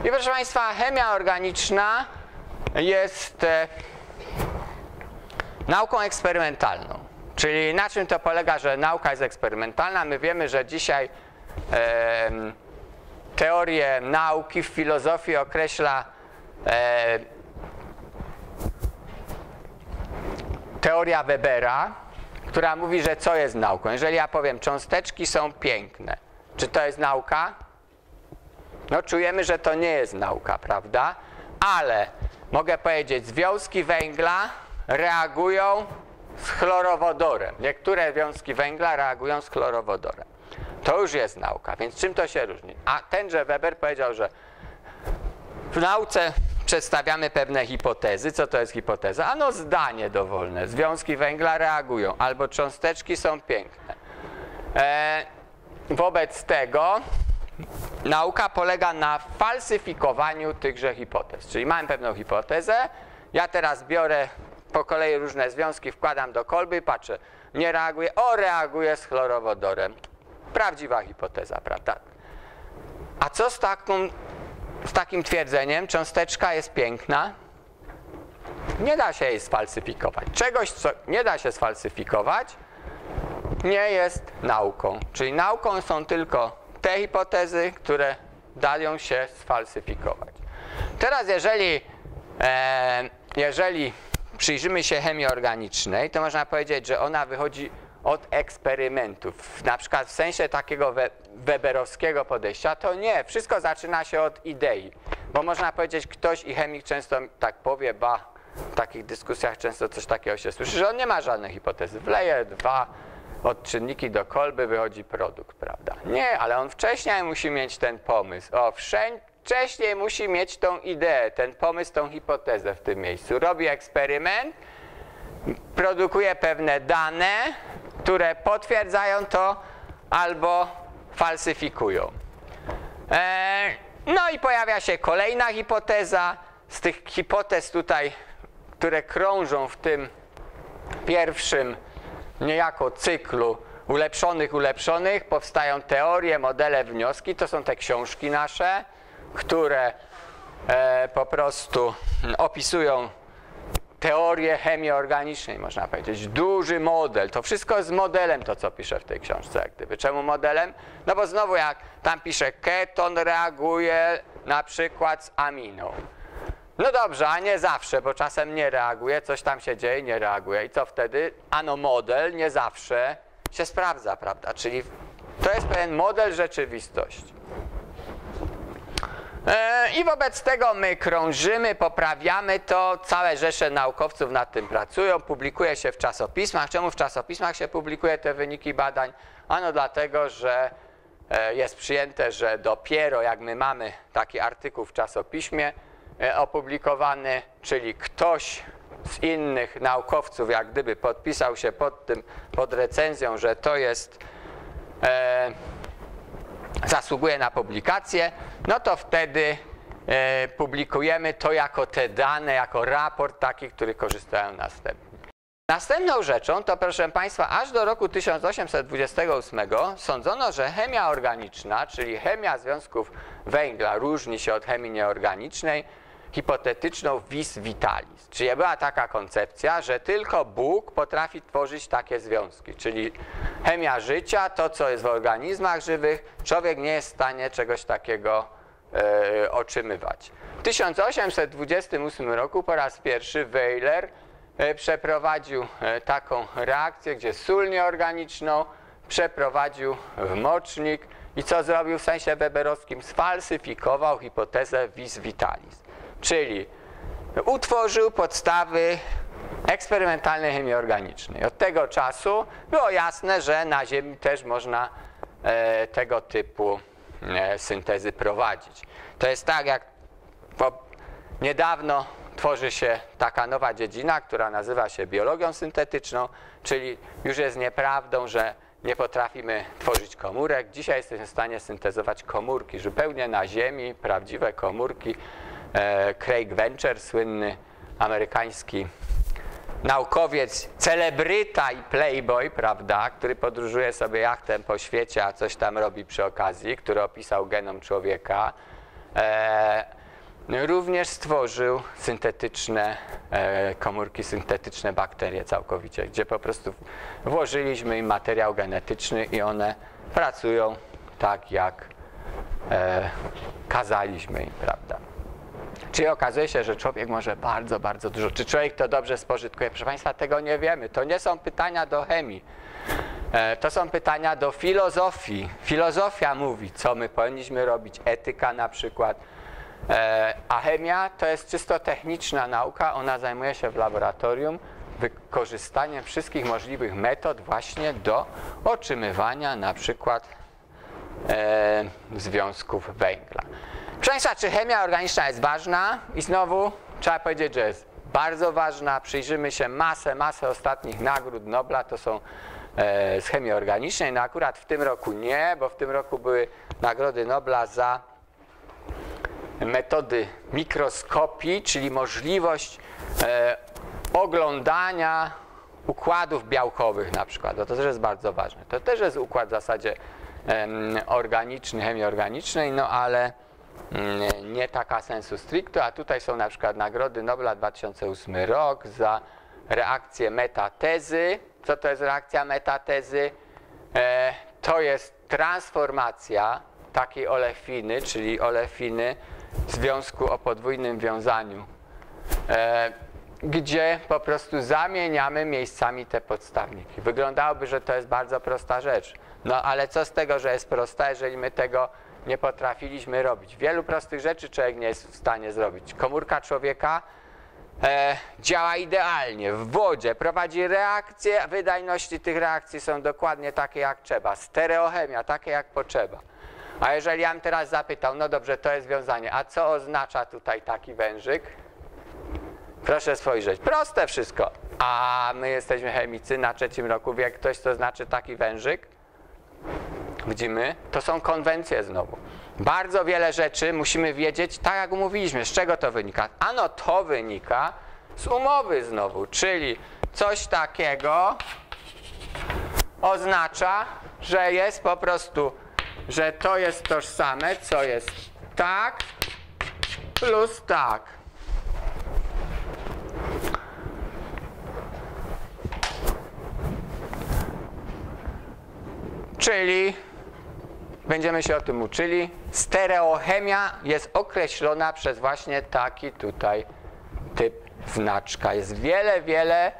I proszę Państwa, chemia organiczna jest nauką eksperymentalną. Czyli na czym to polega, że nauka jest eksperymentalna? My wiemy, że dzisiaj teorię nauki w filozofii określa teoria Webera, która mówi, że co jest nauką. Jeżeli ja powiem, cząsteczki są piękne, czy to jest nauka? No czujemy, że to nie jest nauka, prawda? Ale mogę powiedzieć, związki węgla reagują z chlorowodorem. Niektóre związki węgla reagują z chlorowodorem. To już jest nauka, więc czym to się różni? A tenże Weber powiedział, że w nauce przedstawiamy pewne hipotezy. Co to jest hipoteza? Ano zdanie dowolne. Związki węgla reagują, albo cząsteczki są piękne. Wobec tego nauka polega na falsyfikowaniu tychże hipotez. Czyli mam pewną hipotezę, ja teraz biorę po kolei różne związki, wkładam do kolby i patrzę, nie reaguje, reaguje z chlorowodorem. Prawdziwa hipoteza, prawda? A co z takim twierdzeniem, cząsteczka jest piękna? Nie da się jej sfalsyfikować. Czegoś, co nie da się sfalsyfikować, nie jest nauką. Czyli nauką są tylko te hipotezy, które dają się sfalsyfikować. Teraz jeżeli przyjrzymy się chemii organicznej, to można powiedzieć, że ona wychodzi od eksperymentów. Na przykład w sensie takiego weberowskiego podejścia, to nie. Wszystko zaczyna się od idei. Bo można powiedzieć, ktoś i chemik często tak powie, w takich dyskusjach często coś takiego się słyszy, że on nie ma żadnej hipotezy. Wleje 2 odczynniki do kolby, wychodzi produkt, prawda? Nie, ale on wcześniej musi mieć ten pomysł. Wcześniej musi mieć tą ideę, ten pomysł, tą hipotezę w tym miejscu. Robi eksperyment, produkuje pewne dane, które potwierdzają to albo falsyfikują. No i pojawia się kolejna hipoteza. Z tych hipotez tutaj, które krążą w tym pierwszym niejako cyklu ulepszonych, powstają teorie, modele, wnioski. To są te książki nasze, które po prostu opisują teorię chemii organicznej, można powiedzieć. Duży model. To wszystko jest modelem, to co piszę w tej książce, jak gdyby. Czemu modelem? No bo znowu jak tam piszę, keton reaguje na przykład z aminą. No dobrze, a nie zawsze, bo czasem nie reaguje, coś tam się dzieje, nie reaguje. I co wtedy? Ano model nie zawsze się sprawdza, prawda? Czyli to jest pewien model rzeczywistości. I wobec tego my krążymy, poprawiamy to, całe rzesze naukowców nad tym pracują, publikuje się w czasopismach. Czemu w czasopismach się publikuje te wyniki badań? Ano dlatego, że jest przyjęte, że dopiero jak my mamy taki artykuł w czasopiśmie opublikowany, czyli ktoś z innych naukowców jak gdyby podpisał się pod recenzją, że to jest zasługuje na publikację, no to wtedy publikujemy to jako te dane, jako raport taki, który korzystają następnie. Następną rzeczą to, proszę Państwa, aż do roku 1828 sądzono, że chemia organiczna, czyli chemia związków węgla, różni się od chemii nieorganicznej, hipotetyczną vis vitalis. Czyli była taka koncepcja, że tylko Bóg potrafi tworzyć takie związki. Czyli chemia życia, to co jest w organizmach żywych, człowiek nie jest w stanie czegoś takiego otrzymywać. W 1828 roku po raz pierwszy Weyler przeprowadził taką reakcję, gdzie sól nieorganiczną przeprowadził w mocznik i co zrobił w sensie weberowskim? Sfalsyfikował hipotezę vis vitalis. Czyli utworzył podstawy eksperymentalnej chemii organicznej. Od tego czasu było jasne, że na Ziemi też można tego typu syntezy prowadzić. To jest tak, jak niedawno tworzy się taka nowa dziedzina, która nazywa się biologią syntetyczną, czyli już jest nieprawdą, że nie potrafimy tworzyć komórek. Dzisiaj jesteśmy w stanie syntezować komórki zupełnie na Ziemi, prawdziwe komórki. Craig Venture, słynny amerykański naukowiec, celebryta i playboy, prawda, który podróżuje sobie jachtem po świecie, a coś tam robi przy okazji, który opisał genom człowieka. również stworzył syntetyczne komórki, syntetyczne bakterie całkowicie, gdzie po prostu włożyliśmy im materiał genetyczny i one pracują tak, jak kazaliśmy im, prawda? Czyli okazuje się, że człowiek może bardzo, bardzo dużo. Czy człowiek to dobrze spożytkuje? Proszę Państwa, tego nie wiemy. To nie są pytania do chemii. To są pytania do filozofii. Filozofia mówi, co my powinniśmy robić, etyka na przykład. A chemia to jest czysto techniczna nauka. Ona zajmuje się w laboratorium wykorzystaniem wszystkich możliwych metod właśnie do otrzymywania na przykład związków węgla. Proszę Państwa, czy chemia organiczna jest ważna? I znowu trzeba powiedzieć, że jest bardzo ważna. Przyjrzymy się masę ostatnich nagród Nobla, to są z chemii organicznej. No akurat w tym roku nie, bo w tym roku były nagrody Nobla za metody mikroskopii, czyli możliwość oglądania układów białkowych na przykład. To też jest bardzo ważne. To też jest układ w zasadzie organiczny, chemii organicznej, no ale nie taka sensu stricto, a tutaj są na przykład nagrody Nobla 2008 rok za reakcję metatezy. Co to jest reakcja metatezy? To jest transformacja takiej olefiny, czyli olefiny związku o podwójnym wiązaniu, gdzie po prostu zamieniamy miejscami te podstawniki. Wyglądałoby, że to jest bardzo prosta rzecz. No ale co z tego, że jest prosta, jeżeli my tego nie potrafiliśmy robić? Wielu prostych rzeczy człowiek nie jest w stanie zrobić. Komórka człowieka działa idealnie, w wodzie, prowadzi reakcje, wydajności tych reakcji są dokładnie takie jak trzeba. Stereochemia, takie jak potrzeba. A jeżeli ja bym teraz zapytał, no dobrze, to jest wiązanie, a co oznacza tutaj taki wężyk? Proszę spojrzeć, proste wszystko. A my jesteśmy chemicy na 3. roku, wie ktoś, co znaczy taki wężyk? Widzimy? To są konwencje znowu. Bardzo wiele rzeczy musimy wiedzieć, tak jak mówiliśmy. Z czego to wynika? Ano to wynika z umowy znowu, czyli coś takiego oznacza, że jest po prostu, że to jest tożsame, co jest tak plus tak. Czyli będziemy się o tym uczyli. Stereochemia jest określona przez właśnie taki tutaj typ znaczka. Jest wiele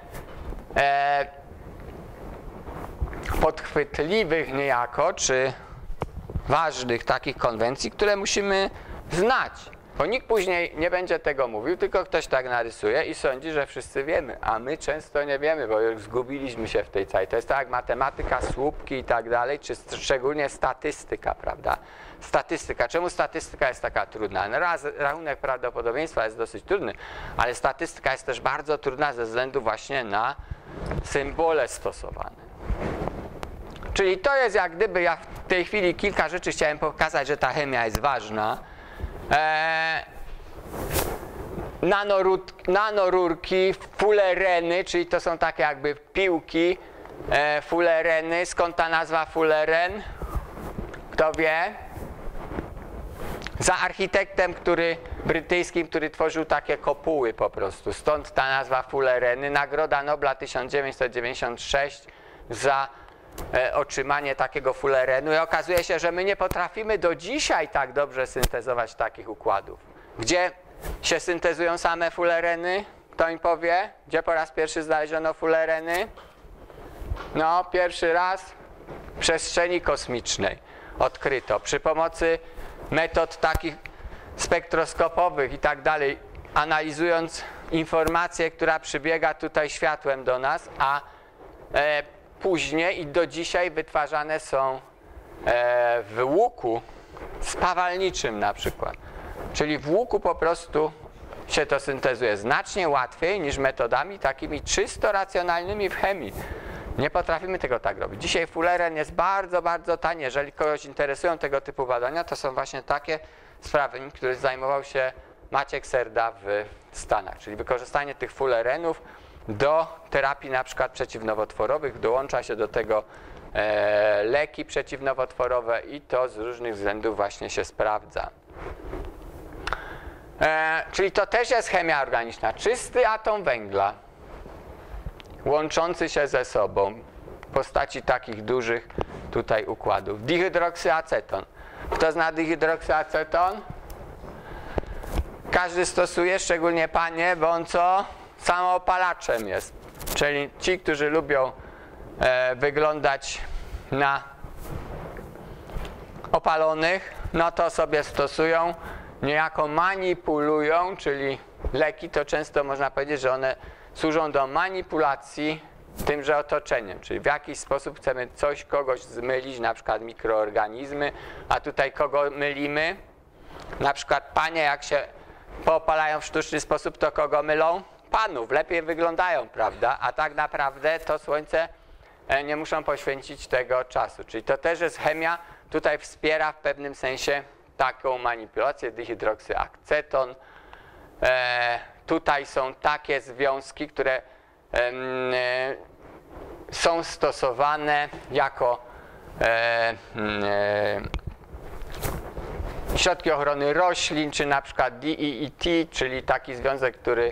podchwytliwych niejako, czy ważnych takich konwencji, które musimy znać. Bo nikt później nie będzie tego mówił, tylko ktoś tak narysuje i sądzi, że wszyscy wiemy. A my często nie wiemy, bo już zgubiliśmy się w tej całej. To jest tak jak matematyka, słupki i tak dalej, czy szczególnie statystyka, prawda? Statystyka. Czemu statystyka jest taka trudna? No raz, rachunek prawdopodobieństwa jest dosyć trudny, ale statystyka jest też bardzo trudna ze względu właśnie na symbole stosowane. Czyli to jest jak gdyby, ja w tej chwili kilka rzeczy chciałem pokazać, że ta chemia jest ważna. Nanorurki, fullereny, czyli to są takie jakby piłki, fullereny. Skąd ta nazwa fulleren? Kto wie? Za architektem brytyjskim, który tworzył takie kopuły po prostu. Stąd ta nazwa fullereny. Nagroda Nobla 1996 za otrzymanie takiego fullerenu i okazuje się, że my nie potrafimy do dzisiaj tak dobrze syntezować takich układów. Gdzie się syntezują same fullereny? Kto mi powie? Gdzie po raz pierwszy znaleziono fullereny? No, pierwszy raz w przestrzeni kosmicznej odkryto. Przy pomocy metod takich spektroskopowych i tak dalej, analizując informację, która przybiega tutaj światłem do nas, a później i do dzisiaj wytwarzane są w łuku spawalniczym na przykład. Czyli w łuku po prostu się to syntezuje znacznie łatwiej niż metodami takimi czysto racjonalnymi w chemii. Nie potrafimy tego tak robić. Dzisiaj fulleren jest bardzo, bardzo tani. Jeżeli kogoś interesują tego typu badania, to są właśnie takie sprawy, którymi zajmował się Maciek Serda w Stanach. Czyli wykorzystanie tych fullerenów do terapii na przykład przeciwnowotworowych. Dołącza się do tego leki przeciwnowotworowe i to z różnych względów właśnie się sprawdza. Czyli to też jest chemia organiczna. Czysty atom węgla, łączący się ze sobą w postaci takich dużych tutaj układów. Dihydroksyaceton. Kto zna dihydroksyaceton? Każdy stosuje, szczególnie panie, bo on co? Samoopalaczem jest. Czyli ci, którzy lubią wyglądać na opalonych, no to sobie stosują, niejako manipulują, czyli leki to często można powiedzieć, że one służą do manipulacji tymże otoczeniem, czyli w jakiś sposób chcemy kogoś zmylić, na przykład mikroorganizmy, a tutaj kogo mylimy? Na przykład panie, jak się poopalają w sztuczny sposób, to kogo mylą? Panów, lepiej wyglądają, prawda? A tak naprawdę to słońce nie muszą poświęcić tego czasu. Czyli to też jest chemia, tutaj wspiera w pewnym sensie taką manipulację, dihydroksyaceton. Tutaj są takie związki, które są stosowane jako środki ochrony roślin, czy na przykład DEET, czyli taki związek, który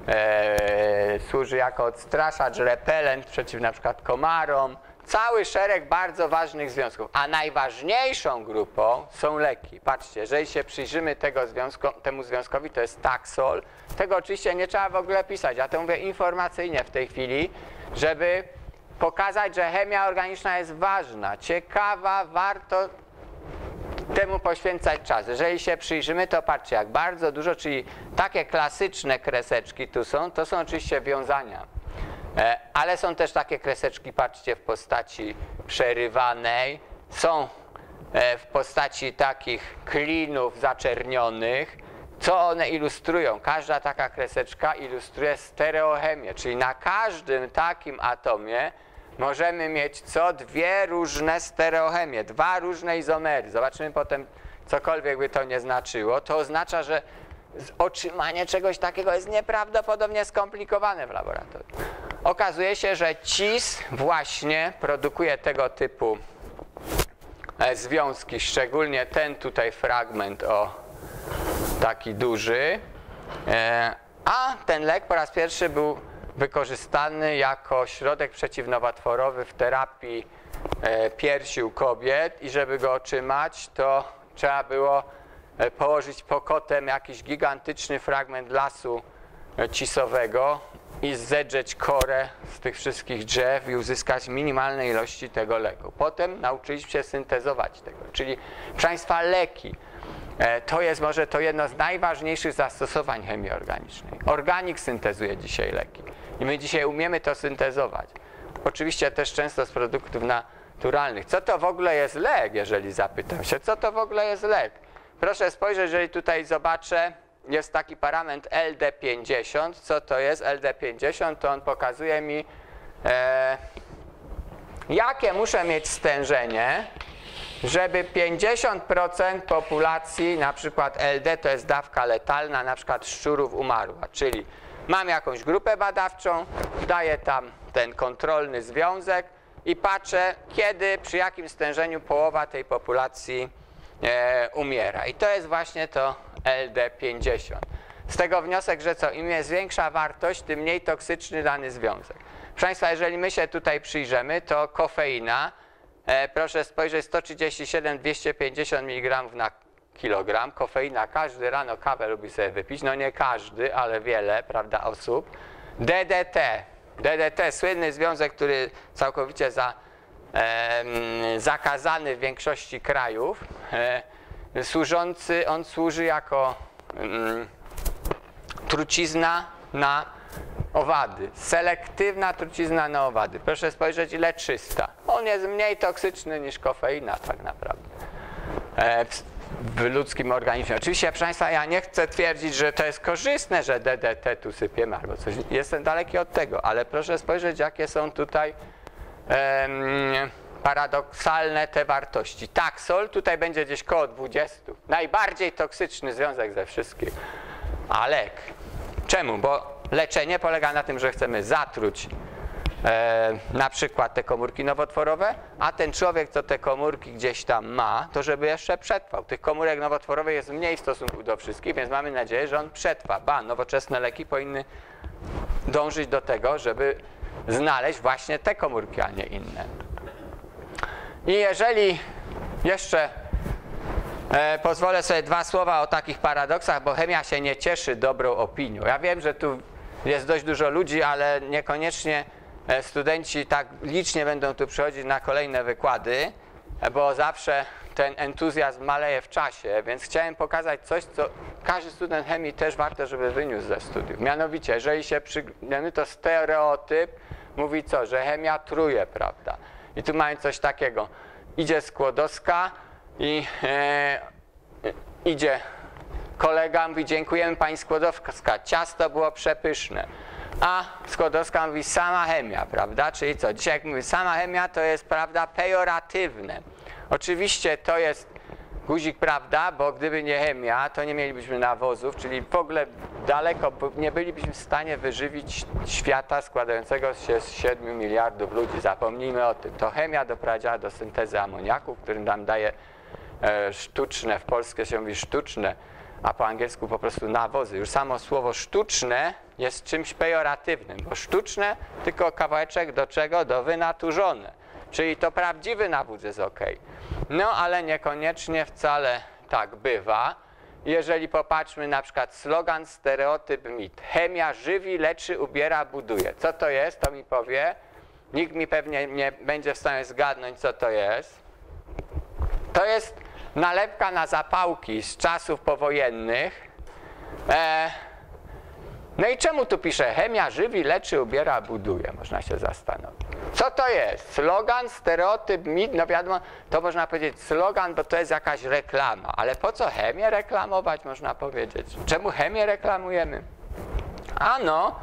służy jako odstraszacz, repelent przeciw na przykład komarom. Cały szereg bardzo ważnych związków, a najważniejszą grupą są leki. Patrzcie, jeżeli się przyjrzymy temu związkowi, to jest taksol. Tego oczywiście nie trzeba w ogóle pisać, ja to mówię informacyjnie w tej chwili, żeby pokazać, że chemia organiczna jest ważna, ciekawa, warto temu poświęcać czas. Jeżeli się przyjrzymy, to patrzcie, jak bardzo dużo, czyli takie klasyczne kreseczki tu są, to są oczywiście wiązania. Ale są też takie kreseczki, patrzcie, w postaci przerywanej, są w postaci takich klinów zaczernionych. Co one ilustrują? Każda taka kreseczka ilustruje stereochemię, czyli na każdym takim atomie możemy mieć co? Dwie różne stereochemie, dwa różne izomery. Zobaczymy potem, cokolwiek by to nie znaczyło. To oznacza, że otrzymanie czegoś takiego jest nieprawdopodobnie skomplikowane w laboratorium. Okazuje się, że CIS właśnie produkuje tego typu związki, szczególnie ten tutaj fragment taki duży, a ten lek po raz pierwszy był wykorzystany jako środek przeciwnowotworowy w terapii piersi u kobiet i żeby go otrzymać, to trzeba było położyć pokotem jakiś gigantyczny fragment lasu cisowego i zedrzeć korę z tych wszystkich drzew i uzyskać minimalne ilości tego leku. Potem nauczyliśmy się syntezować tego, czyli proszę Państwa, leki. To jest może to jedno z najważniejszych zastosowań chemii organicznej. Organik syntezuje dzisiaj leki i my dzisiaj umiemy to syntezować. Oczywiście też często z produktów naturalnych. Co to w ogóle jest lek, jeżeli zapytam się, co to w ogóle jest lek? Proszę spojrzeć, jeżeli tutaj zobaczę, jest taki parametr LD50. Co to jest LD50? To on pokazuje mi, jakie muszę mieć stężenie, żeby 50% populacji, na przykład LD to jest dawka letalna, na przykład szczurów umarła. Czyli mam jakąś grupę badawczą, daję tam ten kontrolny związek i patrzę, kiedy, przy jakim stężeniu połowa tej populacji umiera. I to jest właśnie to LD50. Z tego wniosek, że co, im jest większa wartość, tym mniej toksyczny dany związek. Proszę Państwa, jeżeli my się tutaj przyjrzymy, to kofeina, proszę spojrzeć, 137-250 mg na kilogram. Kofeina, każdy rano kawę lubi sobie wypić, no nie każdy, ale wiele, prawda, osób. DDT, słynny związek, który całkowicie zakazany w większości krajów, on służy jako trucizna na owady, selektywna trucizna na owady. Proszę spojrzeć, ile 300. On jest mniej toksyczny niż kofeina tak naprawdę w ludzkim organizmie. Oczywiście, proszę Państwa, ja nie chcę twierdzić, że to jest korzystne, że DDT tu sypiemy albo coś. Jestem daleki od tego, ale proszę spojrzeć, jakie są tutaj paradoksalne te wartości. Taksol tutaj będzie gdzieś koło 20. Najbardziej toksyczny związek ze wszystkich. A lek. Czemu? Bo leczenie polega na tym, że chcemy zatruć na przykład te komórki nowotworowe, a ten człowiek, co te komórki gdzieś tam ma, to żeby jeszcze przetrwał. Tych komórek nowotworowych jest mniej w stosunku do wszystkich, więc mamy nadzieję, że on przetrwa. Nowoczesne leki powinny dążyć do tego, żeby znaleźć właśnie te komórki, a nie inne. I jeżeli jeszcze pozwolę sobie 2 słowa o takich paradoksach, bo chemia się nie cieszy dobrą opinią. Ja wiem, że tu jest dość dużo ludzi, ale niekoniecznie studenci tak licznie będą tu przychodzić na kolejne wykłady, bo zawsze ten entuzjazm maleje w czasie, więc chciałem pokazać coś, co każdy student chemii też warto, żeby wyniósł ze studiów. Mianowicie, jeżeli się przyglądamy, to stereotyp mówi co? Że chemia truje, prawda? I tu mamy coś takiego. Idzie Skłodowska i idzie kolega, mówi: dziękujemy pani Skłodowska, ciasto było przepyszne. A Skłodowska mówi: sama chemia, prawda? Czyli co? Dzisiaj jak mówi sama chemia, to jest, prawda, pejoratywne. Oczywiście to jest guzik, prawda, bo gdyby nie chemia, to nie mielibyśmy nawozów, czyli w ogóle daleko nie bylibyśmy w stanie wyżywić świata składającego się z 7 miliardów ludzi. Zapomnijmy o tym. To chemia doprowadziła do syntezy amoniaku, który nam daje sztuczne, w Polsce się mówi sztuczne, a po angielsku po prostu nawozy. Już samo słowo sztuczne jest czymś pejoratywnym, bo sztuczne tylko kawałeczek do czego? Do wynaturzone. Czyli to prawdziwy nawóz jest ok. No ale niekoniecznie wcale tak bywa. Jeżeli popatrzmy na przykład slogan, stereotyp, mit. Chemia żywi, leczy, ubiera, buduje. Co to jest? To mi powie. Nikt mi pewnie nie będzie w stanie zgadnąć, co to jest. To jest nalepka na zapałki z czasów powojennych. No i czemu tu pisze? Chemia żywi, leczy, ubiera, buduje. Można się zastanowić. Co to jest? Slogan, stereotyp, mit? No wiadomo, to można powiedzieć slogan, bo to jest jakaś reklama. Ale po co chemię reklamować, można powiedzieć? Czemu chemię reklamujemy? Ano,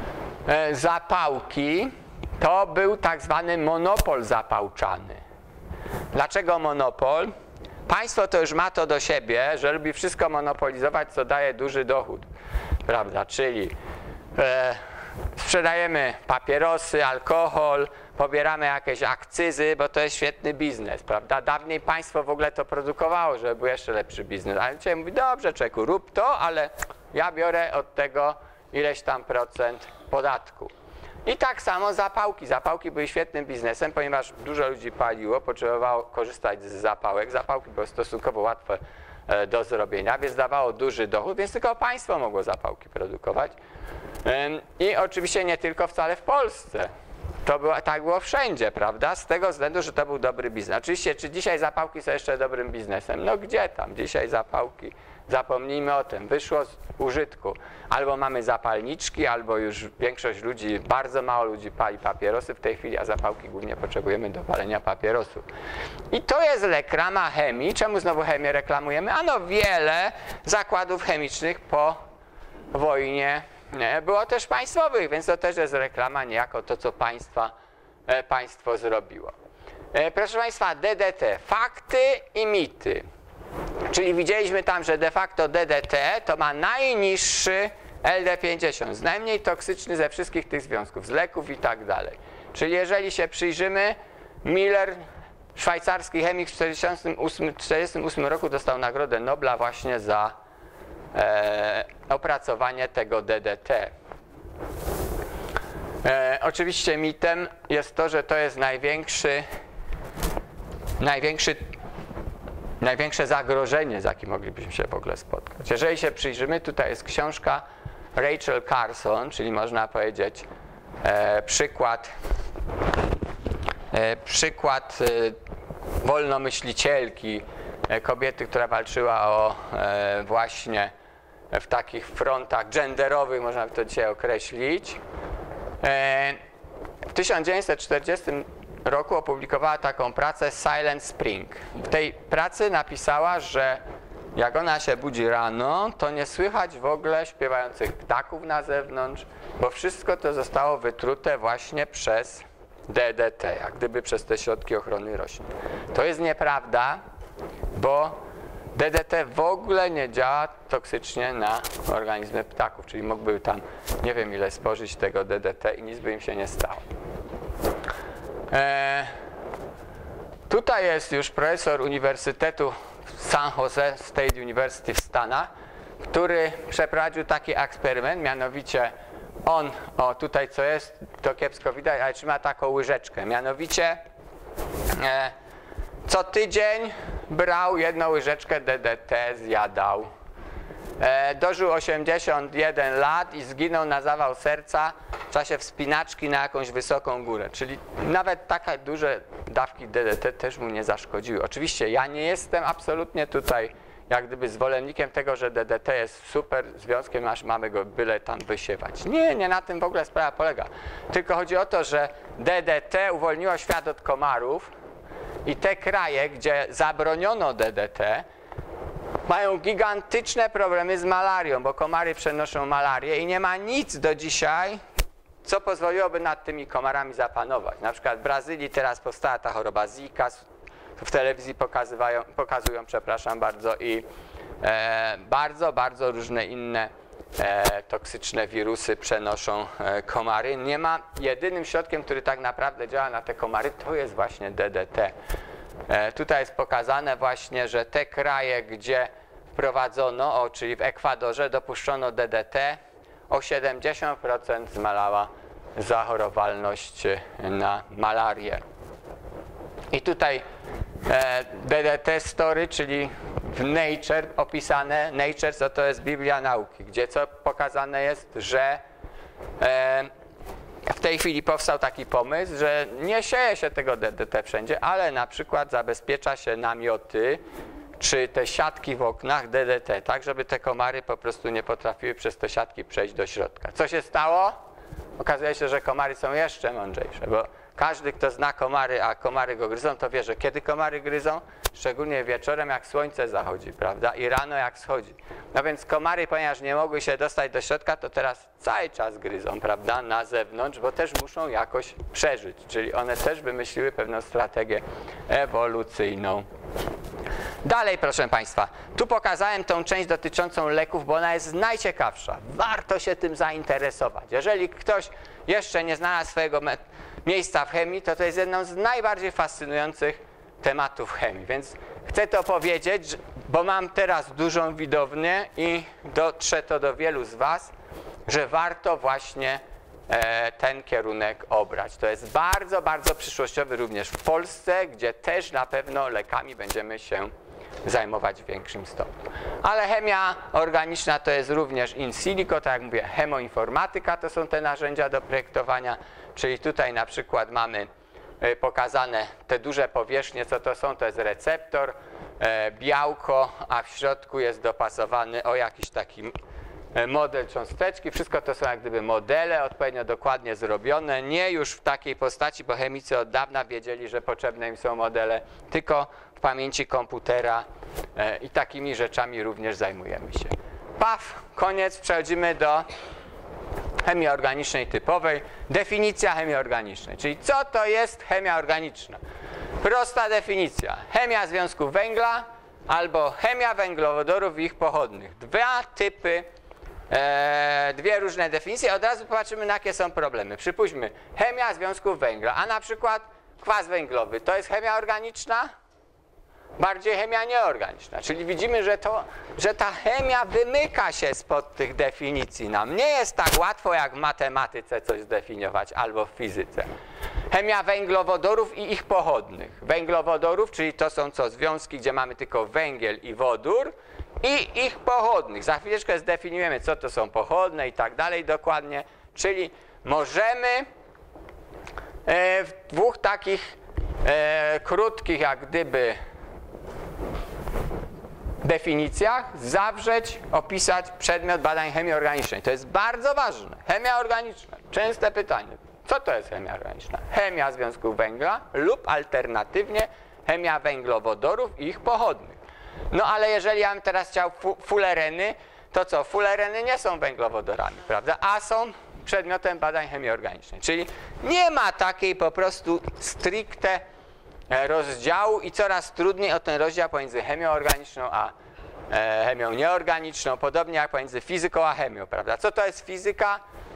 zapałki to był tak zwany monopol zapałczany. Dlaczego monopol? Państwo to już ma to do siebie, że lubi wszystko monopolizować, co daje duży dochód, prawda? Czyli sprzedajemy papierosy, alkohol, pobieramy jakieś akcyzy, bo to jest świetny biznes, prawda? Dawniej państwo w ogóle to produkowało, żeby był jeszcze lepszy biznes, ale dzisiaj mówi: dobrze, człowieku, rób to, ale ja biorę od tego ileś tam procent podatku. I tak samo zapałki. Zapałki były świetnym biznesem, ponieważ dużo ludzi paliło, potrzebowało korzystać z zapałek. Zapałki były stosunkowo łatwe do zrobienia, więc dawało duży dochód, więc tylko państwo mogło zapałki produkować. I oczywiście nie tylko wcale w Polsce. Tak było wszędzie, prawda? Z tego względu, że to był dobry biznes. Oczywiście, czy dzisiaj zapałki są jeszcze dobrym biznesem? No gdzie tam? Dzisiaj zapałki, zapomnijmy o tym, wyszło z użytku. Albo mamy zapalniczki, albo już większość ludzi, bardzo mało ludzi pali papierosy w tej chwili, a zapałki głównie potrzebujemy do palenia papierosów. I to jest reklama chemii. Czemu znowu chemię reklamujemy? Ano wiele zakładów chemicznych po wojnie było też państwowych, więc to też jest reklama niejako to, co państwo zrobiło. Proszę Państwa, DDT, fakty i mity. Czyli widzieliśmy tam, że de facto DDT to ma najniższy LD50, z najmniej toksyczny ze wszystkich tych związków, z leków i tak dalej. Czyli jeżeli się przyjrzymy, Miller, szwajcarski chemik w 1948 roku dostał Nagrodę Nobla właśnie za opracowanie tego DDT. Oczywiście mitem jest to, że to jest największe zagrożenie, z jakim moglibyśmy się w ogóle spotkać. Jeżeli się przyjrzymy, tutaj jest książka Rachel Carson, czyli można powiedzieć przykład wolnomyślicielki, kobiety, która walczyła o właśnie w takich frontach genderowych, można by to dzisiaj określić. W 1940 roku opublikowała taką pracę Silent Spring. W tej pracy napisała, że jak ona się budzi rano, to nie słychać w ogóle śpiewających ptaków na zewnątrz, bo wszystko to zostało wytrute właśnie przez DDT, jak gdyby przez te środki ochrony roślin. To jest nieprawda, bo DDT w ogóle nie działa toksycznie na organizmy ptaków, czyli mógłby tam nie wiem ile spożyć tego DDT i nic by im się nie stało. Tutaj jest już profesor Uniwersytetu San Jose State University w Stanach, który przeprowadził taki eksperyment, mianowicie on, o tutaj co jest, to kiepsko widać, ale trzyma taką łyżeczkę, mianowicie co tydzień brał jedną łyżeczkę DDT, zjadał. Dożył 81 lat i zginął na zawał serca w czasie wspinaczki na jakąś wysoką górę. Czyli nawet takie duże dawki DDT też mu nie zaszkodziły. Oczywiście ja nie jestem absolutnie tutaj jak gdyby zwolennikiem tego, że DDT jest super związkiem, mamy go byle tam wysiewać. Nie na tym w ogóle sprawa polega. Tylko chodzi o to, że DDT uwolniło świat od komarów i te kraje, gdzie zabroniono DDT, mają gigantyczne problemy z malarią, bo komary przenoszą malarię i nie ma nic do dzisiaj, co pozwoliłoby nad tymi komarami zapanować. Na przykład w Brazylii teraz powstała ta choroba Zika, w telewizji pokazują, przepraszam bardzo, i bardzo różne inne toksyczne wirusy przenoszą komary. Nie ma, jedynym środkiem, który tak naprawdę działa na te komary, to jest właśnie DDT. Tutaj jest pokazane właśnie, że te kraje, gdzie wprowadzono, czyli w Ekwadorze dopuszczono DDT, o 70% zmalała zachorowalność na malarię. I tutaj DDT Story, czyli w Nature opisane, Nature to jest Biblia nauki, gdzie co pokazane jest, że w tej chwili powstał taki pomysł, że nie sieje się tego DDT wszędzie, ale na przykład zabezpiecza się namioty czy te siatki w oknach DDT, tak żeby te komary po prostu nie potrafiły przez te siatki przejść do środka. Co się stało? Okazuje się, że komary są jeszcze mądrzejsze, bo każdy, kto zna komary, a komary go gryzą, to wie, że kiedy komary gryzą? Szczególnie wieczorem, jak słońce zachodzi, prawda? I rano, jak schodzi. No więc komary, ponieważ nie mogły się dostać do środka, to teraz cały czas gryzą, prawda? Na zewnątrz, bo też muszą jakoś przeżyć. Czyli one też wymyśliły pewną strategię ewolucyjną. Dalej, proszę Państwa, tu pokazałem tą część dotyczącą leków, bo ona jest najciekawsza. Warto się tym zainteresować. Jeżeli ktoś jeszcze nie znalazł swojego miejsca w chemii, to jest jedną z najbardziej fascynujących tematów chemii. Więc chcę to powiedzieć, bo mam teraz dużą widownię i dotrze to do wielu z Was, że warto właśnie ten kierunek obrać. To jest bardzo przyszłościowy również w Polsce, gdzie też na pewno lekami będziemy się zajmować w większym stopniu. Ale chemia organiczna to jest również in silico, tak jak mówię, chemoinformatyka to są te narzędzia do projektowania, czyli tutaj na przykład mamy pokazane te duże powierzchnie, co to są, to jest receptor, białko, a w środku jest dopasowany o jakiś taki model cząsteczki. Wszystko to są jak gdyby modele odpowiednio dokładnie zrobione, nie już w takiej postaci, bo chemicy od dawna wiedzieli, że potrzebne im są modele, tylko w pamięci komputera i takimi rzeczami również zajmujemy się. Koniec, przechodzimy do chemii organicznej typowej. Definicja chemii organicznej, czyli co to jest chemia organiczna? Prosta definicja. Chemia związków węgla albo chemia węglowodorów i ich pochodnych. Dwie różne definicje. Od razu popatrzymy, na jakie są problemy. Przypuśćmy, chemia związków węgla, a na przykład kwas węglowy. To jest chemia organiczna? Bardziej chemia nieorganiczna. Czyli widzimy, że ta chemia wymyka się spod tych definicji nam. Nie jest tak łatwo jak w matematyce coś zdefiniować albo w fizyce. Chemia węglowodorów i ich pochodnych. Węglowodorów, czyli to są związki, gdzie mamy tylko węgiel i wodór, i ich pochodnych. Za chwileczkę zdefiniujemy, co to są pochodne i tak dalej dokładnie. Czyli możemy w dwóch takich krótkich, jak gdyby, definicjach zawrzeć, opisać przedmiot badań chemii organicznej. To jest bardzo ważne. Chemia organiczna. Częste pytanie. Co to jest chemia organiczna? Chemia związków węgla lub alternatywnie chemia węglowodorów i ich pochodnych. No ale jeżeli ja bym teraz chciał fulereny, to co? Fulereny nie są węglowodorami, prawda? A są przedmiotem badań chemii organicznej. Czyli nie ma takiej po prostu stricte rozdziału i coraz trudniej o ten rozdział pomiędzy chemią organiczną a chemią nieorganiczną, podobnie jak pomiędzy fizyką a chemią, prawda? Co to jest fizyka?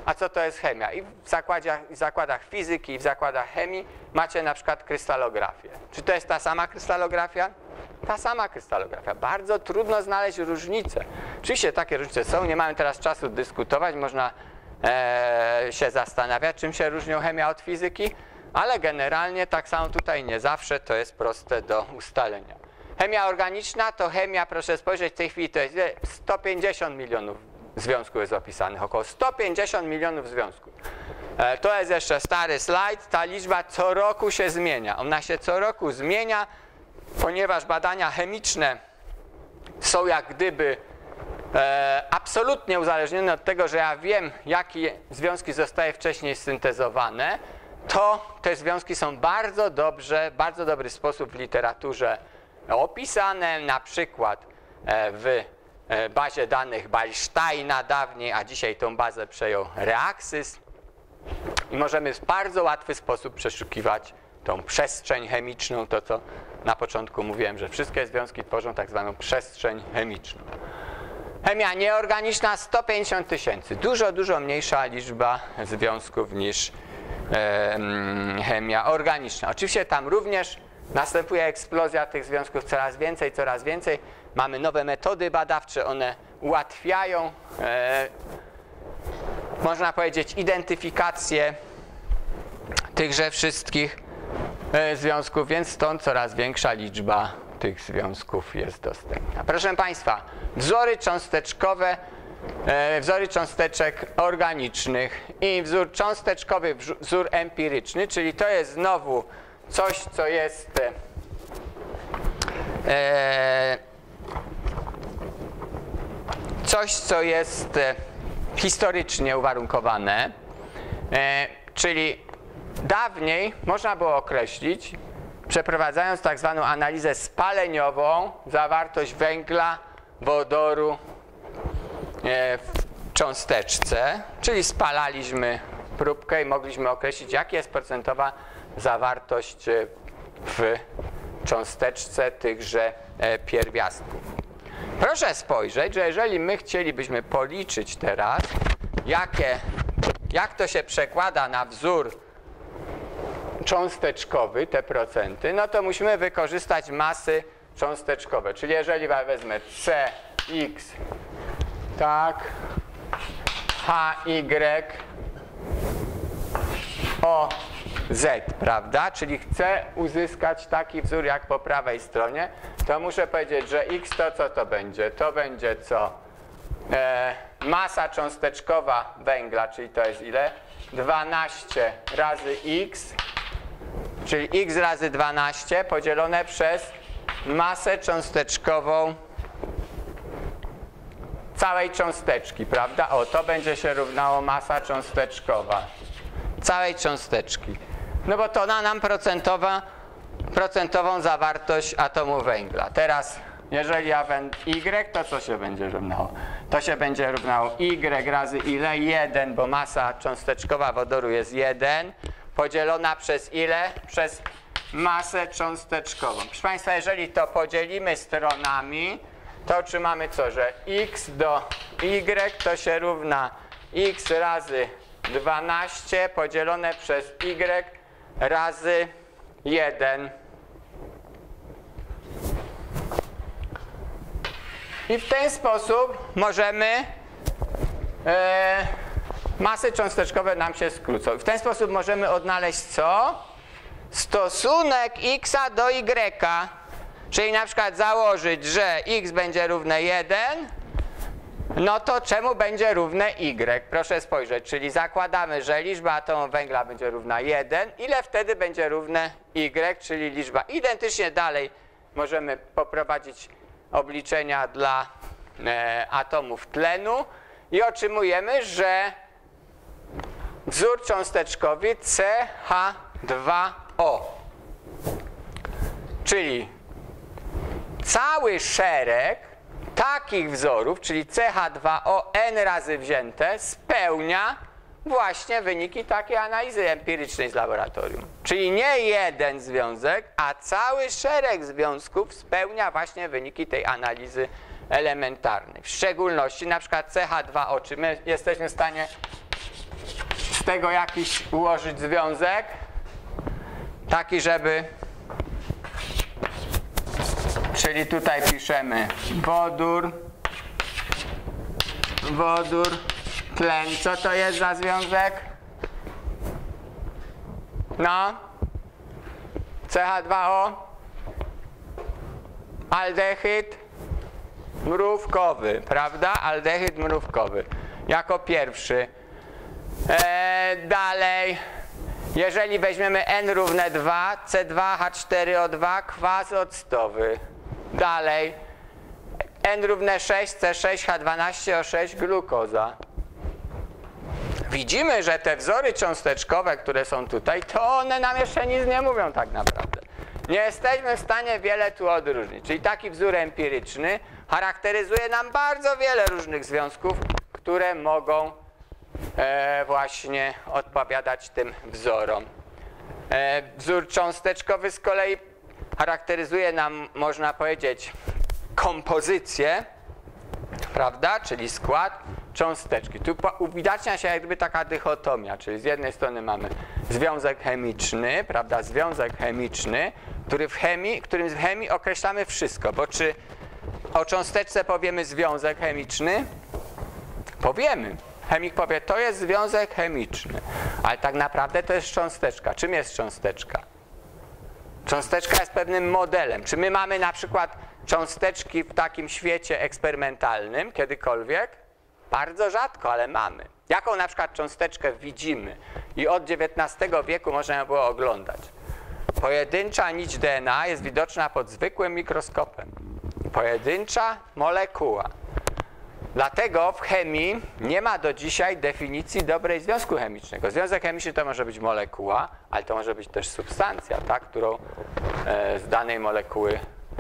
A co to jest chemia? I w zakładach fizyki, i w zakładach chemii macie na przykład krystalografię. Czy to jest ta sama krystalografia? Ta sama krystalografia. Bardzo trudno znaleźć różnice. Oczywiście takie różnice są, nie mamy teraz czasu dyskutować, można się zastanawiać, czym się różnią chemia od fizyki, ale generalnie tak samo tutaj nie zawsze to jest proste do ustalenia. Chemia organiczna to chemia, proszę spojrzeć, w tej chwili to jest 150 milionów związków jest opisanych, około 150 milionów związków. To jest jeszcze stary slajd, ta liczba co roku się zmienia. Ona się co roku zmienia, ponieważ badania chemiczne są jak gdyby absolutnie uzależnione od tego, że ja wiem, jakie związki zostały wcześniej syntezowane, to te związki są bardzo dobry sposób w literaturze opisane, na przykład w bazie danych Beilsteina dawniej, a dzisiaj tą bazę przejął Reaxys. I możemy w bardzo łatwy sposób przeszukiwać tą przestrzeń chemiczną, to co na początku mówiłem, że wszystkie związki tworzą tak zwaną przestrzeń chemiczną. Chemia nieorganiczna 150 000. Dużo mniejsza liczba związków niż chemia organiczna. Oczywiście tam również następuje eksplozja tych związków coraz więcej. Mamy nowe metody badawcze, one ułatwiają, można powiedzieć, identyfikację tychże wszystkich związków, więc stąd coraz większa liczba tych związków jest dostępna. Proszę Państwa, wzory cząsteczkowe, wzory cząsteczek organicznych i wzór cząsteczkowy, wzór empiryczny, czyli to jest znowu coś, co jest historycznie uwarunkowane, czyli dawniej można było określić, przeprowadzając tak zwaną analizę spaleniową, zawartość węgla, wodoru w cząsteczce, czyli spalaliśmy próbkę i mogliśmy określić, jaka jest procentowa zawartość w cząsteczce tychże pierwiastków. Proszę spojrzeć, że jeżeli my chcielibyśmy policzyć teraz, jak to się przekłada na wzór cząsteczkowy, te procenty, no to musimy wykorzystać masy cząsteczkowe. Czyli jeżeli ja wezmę Cx, tak, Hy, O, Z, prawda? Czyli chcę uzyskać taki wzór jak po prawej stronie, to muszę powiedzieć, że X to co to będzie? To będzie co? Masa cząsteczkowa węgla, czyli to jest ile? 12 razy X, czyli X razy 12 podzielone przez masę cząsteczkową całej cząsteczki, prawda? O, to będzie się równało masa cząsteczkowa całej cząsteczki. No bo to da nam procentową zawartość atomu węgla. Teraz, jeżeli ja będę Y, to co się będzie równało? To się będzie równało Y razy ile? 1, bo masa cząsteczkowa wodoru jest 1, podzielona przez ile? Przez masę cząsteczkową. Proszę Państwa, jeżeli to podzielimy stronami, to otrzymamy co? Że X do Y to się równa X razy 12 podzielone przez Y razy 1. I w ten sposób możemy, masy cząsteczkowe nam się skrócą. W ten sposób możemy odnaleźć co? Stosunek X do Y. Czyli na przykład założyć, że X będzie równe 1, no to czemu będzie równe Y? Proszę spojrzeć, czyli zakładamy, że liczba atomów węgla będzie równa 1. Ile wtedy będzie równe Y, czyli liczba? Identycznie dalej możemy poprowadzić obliczenia dla atomów tlenu i otrzymujemy, że wzór cząsteczkowy CH2O, czyli cały szereg takich wzorów, czyli CH2O n razy wzięte, spełnia właśnie wyniki takiej analizy empirycznej z laboratorium. Czyli nie jeden związek, a cały szereg związków spełnia właśnie wyniki tej analizy elementarnej. W szczególności na przykład CH2O, czy my jesteśmy w stanie z tego jakiś ułożyć związek, taki, żeby, czyli tutaj piszemy wodór, tlen. Co to jest za związek? No, CH2O, aldehyd mrówkowy, prawda? Aldehyd mrówkowy jako pierwszy. Dalej, jeżeli weźmiemy N równe 2, C2H4O2, kwas octowy. Dalej, N równe 6, C6H12O6, glukoza. Widzimy, że te wzory cząsteczkowe, które są tutaj, to one nam jeszcze nic nie mówią tak naprawdę. Nie jesteśmy w stanie wiele tu odróżnić. Czyli taki wzór empiryczny charakteryzuje nam bardzo wiele różnych związków, które mogą właśnie odpowiadać tym wzorom. Wzór cząsteczkowy z kolei charakteryzuje nam, można powiedzieć, kompozycję, prawda, czyli skład cząsteczki. Tu uwidacznia się jakby taka dychotomia, czyli z jednej strony mamy związek chemiczny, prawda, związek chemiczny, którym w chemii określamy wszystko, bo czy o cząsteczce powiemy związek chemiczny? Powiemy. Chemik powie, to jest związek chemiczny, ale tak naprawdę to jest cząsteczka. Czym jest cząsteczka? Cząsteczka jest pewnym modelem. Czy my mamy na przykład cząsteczki w takim świecie eksperymentalnym kiedykolwiek? Bardzo rzadko, ale mamy. Jaką na przykład cząsteczkę widzimy? I od XIX wieku można ją było oglądać. Pojedyncza nić DNA jest widoczna pod zwykłym mikroskopem. Pojedyncza molekuła. Dlatego w chemii nie ma do dzisiaj definicji dobrej związku chemicznego. Związek chemiczny to może być molekuła, ale to może być też substancja, tak, którą z danej molekuły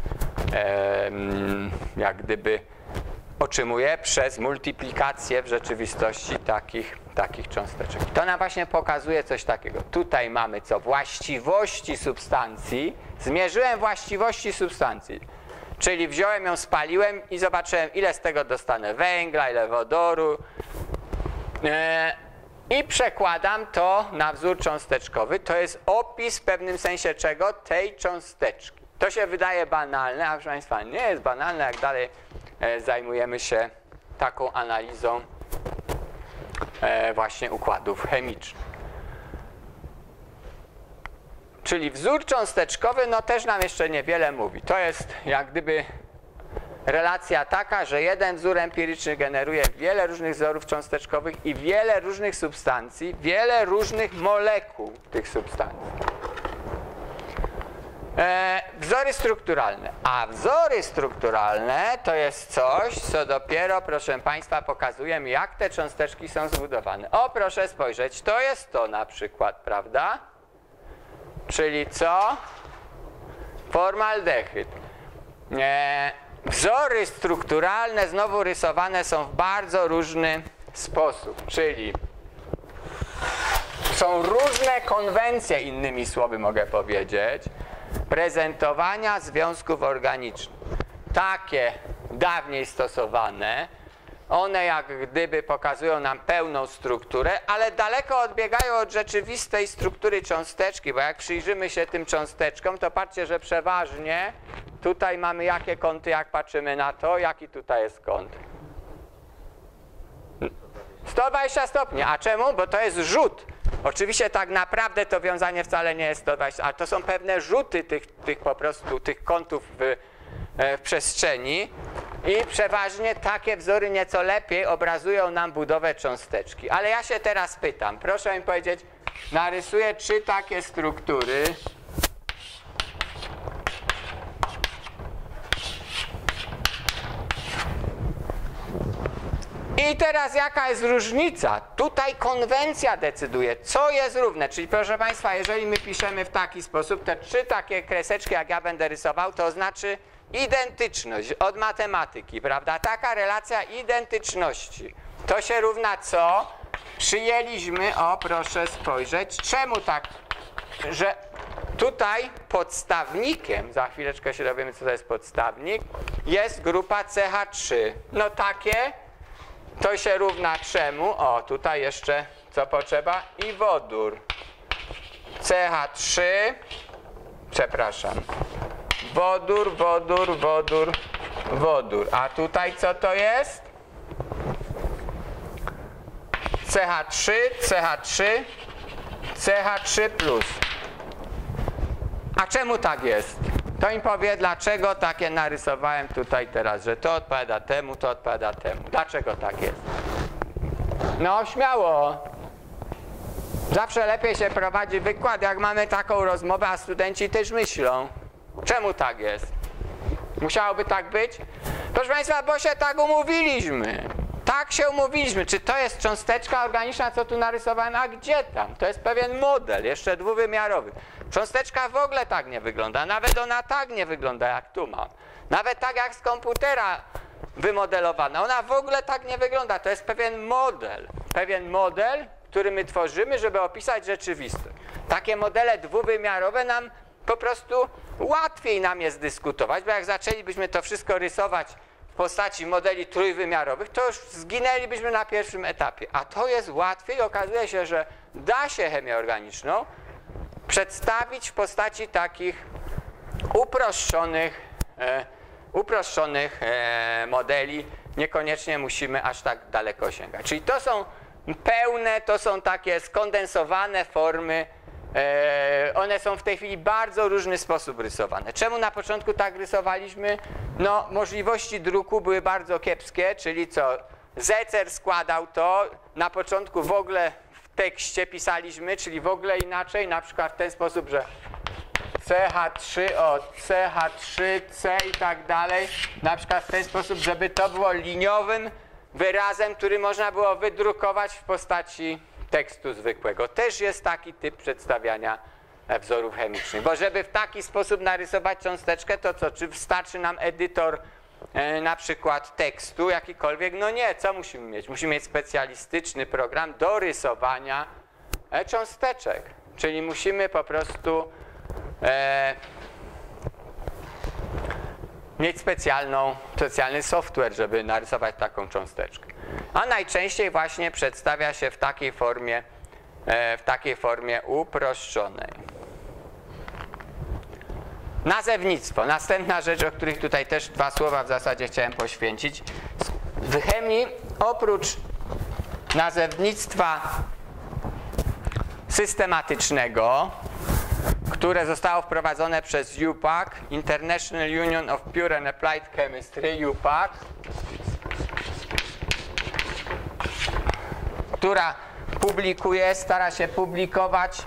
jak gdyby otrzymuje przez multiplikację w rzeczywistości takich cząsteczek. To nam właśnie pokazuje coś takiego. Tutaj mamy co? Właściwości substancji. Zmierzyłem właściwości substancji. Czyli wziąłem ją, spaliłem i zobaczyłem, ile z tego dostanę węgla, ile wodoru. I przekładam to na wzór cząsteczkowy. To jest opis w pewnym sensie czego? Tej cząsteczki. To się wydaje banalne, a proszę Państwa, nie jest banalne, jak dalej zajmujemy się taką analizą właśnie układów chemicznych. Czyli wzór cząsteczkowy, no też nam jeszcze niewiele mówi. To jest jak gdyby relacja taka, że jeden wzór empiryczny generuje wiele różnych wzorów cząsteczkowych i wiele różnych substancji, wiele różnych molekuł tych substancji. Wzory strukturalne. A wzory strukturalne to jest coś, co dopiero, proszę Państwa, pokazuje mi, jak te cząsteczki są zbudowane. O, proszę spojrzeć, to jest to na przykład, prawda? Czyli co? Formaldehyd. Wzory strukturalne znowu rysowane są w bardzo różny sposób, czyli są różne konwencje, innymi słowy mogę powiedzieć, prezentowania związków organicznych. Takie dawniej stosowane, one jak gdyby pokazują nam pełną strukturę, ale daleko odbiegają od rzeczywistej struktury cząsteczki, bo jak przyjrzymy się tym cząsteczkom, to patrzcie, że przeważnie tutaj mamy jakie kąty, jak patrzymy na to, jaki tutaj jest kąt. 120 stopni. A czemu? Bo to jest rzut. Oczywiście tak naprawdę to wiązanie wcale nie jest 120, ale to są pewne rzuty tych kątów w przestrzeni i przeważnie takie wzory nieco lepiej obrazują nam budowę cząsteczki. Ale ja się teraz pytam, proszę mi powiedzieć, narysuję 3 takie struktury. I teraz jaka jest różnica? Tutaj konwencja decyduje, co jest równe. Czyli proszę Państwa, jeżeli my piszemy w taki sposób, te 3 takie kreseczki, jak ja będę rysował, to znaczy identyczność od matematyki, prawda? Taka relacja identyczności. To się równa co? Przyjęliśmy, o proszę spojrzeć, czemu tak, że tutaj podstawnikiem, za chwileczkę się dowiemy, co to jest podstawnik, jest grupa CH3. No takie, to się równa czemu? O, tutaj jeszcze co potrzeba? I wodór. CH3, przepraszam, wodór, wodór, wodór, wodór. A tutaj co to jest? CH3, CH3, CH3+. A czemu tak jest? To im powie, dlaczego takie narysowałem tutaj teraz, że to odpowiada temu, to odpowiada temu. Dlaczego tak jest? No, śmiało. Zawsze lepiej się prowadzi wykład, jak mamy taką rozmowę, a studenci też myślą. Czemu tak jest? Musiałoby tak być? Proszę Państwa, bo się tak umówiliśmy. Tak się umówiliśmy. Czy to jest cząsteczka organiczna, co tu narysowałem? A gdzie tam? To jest pewien model, jeszcze dwuwymiarowy. Cząsteczka w ogóle tak nie wygląda. Nawet ona tak nie wygląda, jak tu mam. Nawet tak jak z komputera wymodelowana. Ona w ogóle tak nie wygląda. To jest pewien model. Pewien model, który my tworzymy, żeby opisać rzeczywistość. Takie modele dwuwymiarowe nam po prostu łatwiej nam jest dyskutować, bo jak zaczęlibyśmy to wszystko rysować w postaci modeli trójwymiarowych, to już zginęlibyśmy na pierwszym etapie. A to jest łatwiej. Okazuje się, że da się chemię organiczną przedstawić w postaci takich uproszczonych modeli. Niekoniecznie musimy aż tak daleko sięgać. Czyli to są pełne, to są takie skondensowane formy. One są w tej chwili w bardzo różny sposób rysowane. Czemu na początku tak rysowaliśmy? No, możliwości druku były bardzo kiepskie, czyli co? Zecer składał to, na początku w ogóle w tekście pisaliśmy, czyli w ogóle inaczej, na przykład w ten sposób, że CH3, CH3C i tak dalej, na przykład w ten sposób, żeby to było liniowym wyrazem, który można było wydrukować w postaci tekstu zwykłego. Też jest taki typ przedstawiania wzorów chemicznych, bo żeby w taki sposób narysować cząsteczkę, to co, czy wystarczy nam edytor na przykład tekstu jakikolwiek? No nie, co musimy mieć? Musimy mieć specjalistyczny program do rysowania cząsteczek, czyli musimy po prostu mieć specjalny software, żeby narysować taką cząsteczkę. A najczęściej właśnie przedstawia się w takiej formie uproszczonej. Nazewnictwo. Następna rzecz, o której tutaj też 2 słowa w zasadzie chciałem poświęcić. W chemii oprócz nazewnictwa systematycznego, które zostało wprowadzone przez UPAC, International Union of Pure and Applied Chemistry, UPAC, która publikuje, stara się publikować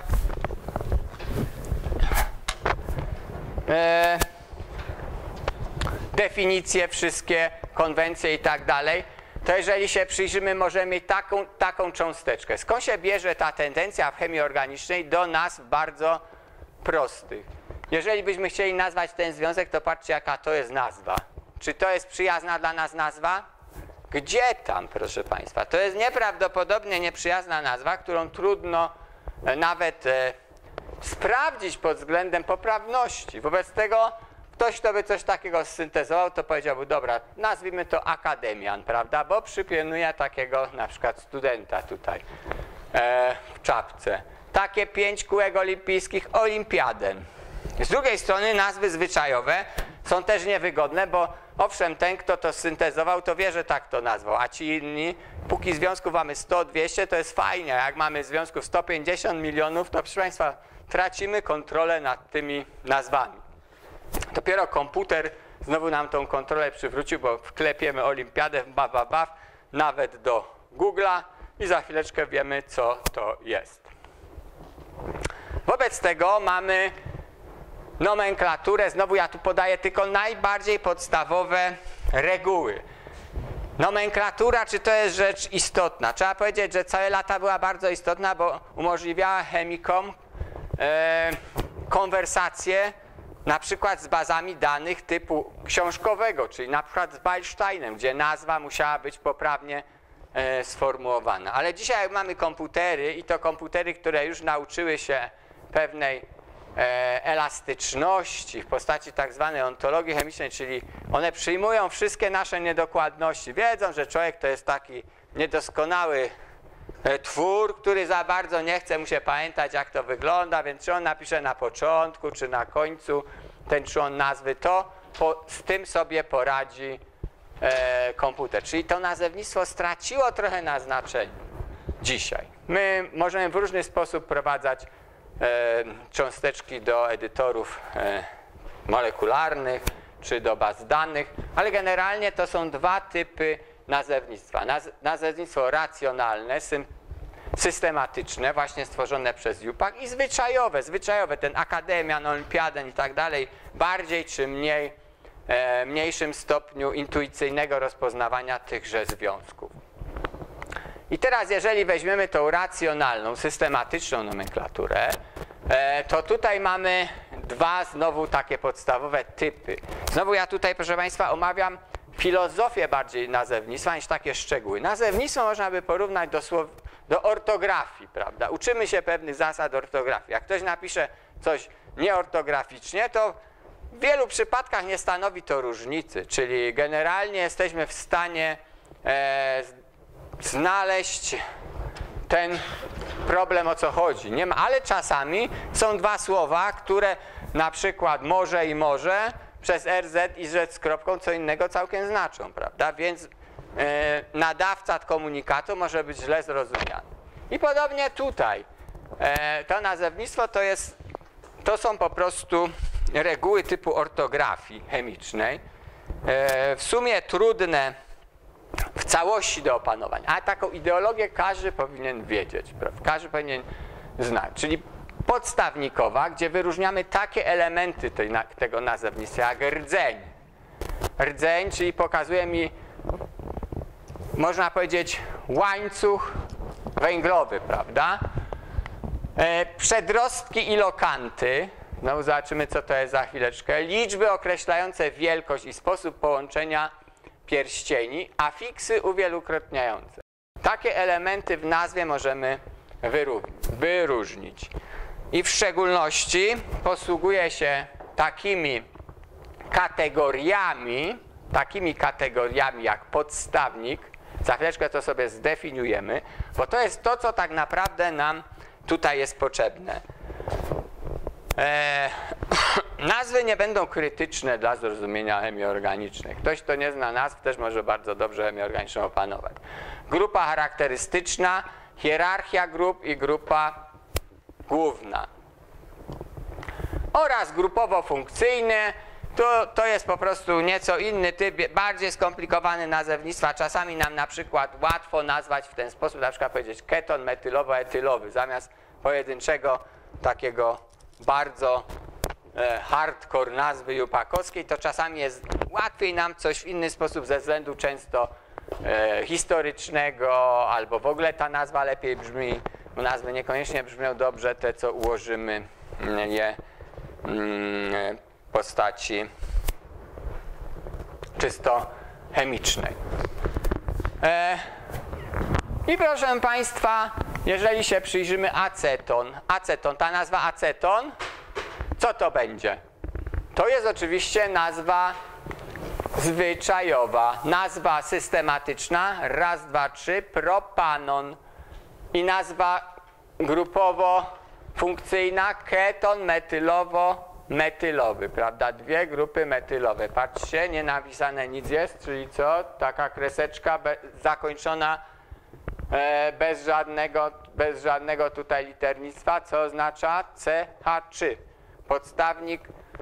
definicje, wszystkie konwencje i tak dalej, to jeżeli się przyjrzymy, możemy mieć taką cząsteczkę. Skąd się bierze ta tendencja w chemii organicznej do nazw bardzo prostych? Jeżeli byśmy chcieli nazwać ten związek, to patrzcie, jaka to jest nazwa. Czy to jest przyjazna dla nas nazwa? Gdzie tam, proszę Państwa? To jest nieprawdopodobnie nieprzyjazna nazwa, którą trudno nawet sprawdzić pod względem poprawności. Wobec tego ktoś, kto by coś takiego syntezował, to powiedziałby, dobra, nazwijmy to akademian, prawda? Bo przypilnuje takiego na przykład studenta tutaj w czapce. Takie 5 kółek olimpijskich olimpiadem. Z drugiej strony nazwy zwyczajowe są też niewygodne, bo owszem, ten, kto to syntezował, to wie, że tak to nazwał, a ci inni, póki związków mamy 100, 200, to jest fajnie, jak mamy związków 150 milionów, to proszę Państwa, tracimy kontrolę nad tymi nazwami. Dopiero komputer znowu nam tą kontrolę przywrócił, bo wklepiemy olimpiadę, nawet do Google'a i za chwileczkę wiemy, co to jest. Wobec tego mamy nomenklaturę, znowu ja tu podaję tylko najbardziej podstawowe reguły. Nomenklatura, czy to jest rzecz istotna? Trzeba powiedzieć, że całe lata była bardzo istotna, bo umożliwiała chemikom konwersację na przykład z bazami danych typu książkowego, czyli na przykład z Beilsteinem, gdzie nazwa musiała być poprawnie sformułowana. Ale dzisiaj jak mamy komputery i to komputery, które już nauczyły się pewnej elastyczności w postaci tak zwanej ontologii chemicznej, czyli one przyjmują wszystkie nasze niedokładności. Wiedzą, że człowiek to jest taki niedoskonały twór, który za bardzo nie chce mu się pamiętać, jak to wygląda, więc czy on napisze na początku, czy na końcu ten człon nazwy, to z tym sobie poradzi komputer. Czyli to nazewnictwo straciło trochę na znaczeniu dzisiaj. My możemy w różny sposób wprowadzać cząsteczki do edytorów molekularnych, czy do baz danych, ale generalnie to są dwa typy nazewnictwa. Nazewnictwo racjonalne, systematyczne, właśnie stworzone przez JUPAC i zwyczajowe, ten Akademian, Olimpiaden i tak dalej, bardziej czy mniejszym stopniu intuicyjnego rozpoznawania tychże związków. I teraz jeżeli weźmiemy tą racjonalną, systematyczną nomenklaturę, to tutaj mamy dwa znowu takie podstawowe typy. Znowu ja tutaj, proszę Państwa, omawiam filozofię bardziej nazewnictwa niż takie szczegóły. Nazewnictwo można by porównać do ortografii, prawda? Uczymy się pewnych zasad ortografii. Jak ktoś napisze coś nieortograficznie, to w wielu przypadkach nie stanowi to różnicy, czyli generalnie jesteśmy w stanie znaleźć ten problem, o co chodzi. Nie ma, ale czasami są dwa słowa, które na przykład może i może przez RZ i Z z kropką co innego całkiem znaczą, prawda? Więc nadawca komunikatu może być źle zrozumiany. I podobnie tutaj. To nazewnictwo to są po prostu reguły typu ortografii chemicznej. W sumie trudne w całości do opanowania, ale taką ideologię każdy powinien wiedzieć, prawda? Każdy powinien znać, czyli podstawnikowa, gdzie wyróżniamy takie elementy tego nazewnictwa jak rdzeń. Rdzeń, czyli pokazuje mi, można powiedzieć, łańcuch węglowy, prawda? Przedrostki i lokanty, znowu zobaczymy, co to jest za chwileczkę, liczby określające wielkość i sposób połączenia pierścieni, afiksy uwielokrotniające. Takie elementy w nazwie możemy wyróżnić. I w szczególności posługuje się takimi kategoriami jak podstawnik. Za chwileczkę to sobie zdefiniujemy, bo to jest to, co tak naprawdę nam tutaj jest potrzebne. Nazwy nie będą krytyczne dla zrozumienia chemii organicznej. Ktoś, kto nie zna nazw, też może bardzo dobrze chemię organiczną opanować. Grupa charakterystyczna, hierarchia grup i grupa główna. Oraz grupowo-funkcyjny, to jest po prostu nieco inny typ, bardziej skomplikowany nazewnictwa. Czasami nam na przykład łatwo nazwać w ten sposób, na przykład powiedzieć keton metylowo-etylowy, zamiast pojedynczego takiego bardzo hardcore nazwy jupakowskiej, to czasami jest łatwiej nam coś w inny sposób ze względu często historycznego, albo w ogóle ta nazwa lepiej brzmi, bo nazwy niekoniecznie brzmią dobrze, te co ułożymy je w postaci czysto chemicznej. I proszę Państwa, jeżeli się przyjrzymy aceton, ta nazwa aceton, co to będzie? To jest oczywiście nazwa zwyczajowa, nazwa systematyczna, raz, dwa, trzy, propanon i nazwa grupowo-funkcyjna, keton metylowo-metylowy, prawda? Dwie grupy metylowe. Patrzcie, nie napisane nic jest, czyli co? Taka kreseczka zakończona bez żadnego tutaj liternictwa, co oznacza CH3, podstawnik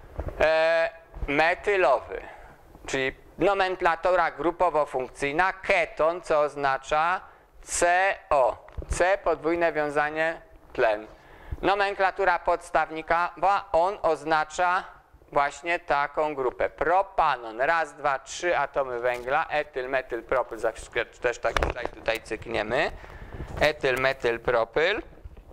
metylowy, czyli nomenklatura grupowo-funkcyjna, keton, co oznacza CO, C podwójne wiązanie tlen. Nomenklatura podstawnikowa, on oznacza właśnie taką grupę. Propanon, raz, dwa, trzy atomy węgla, etyl, metyl, propyl, też taki slajd tutaj cykniemy. Etyl, metyl, propyl.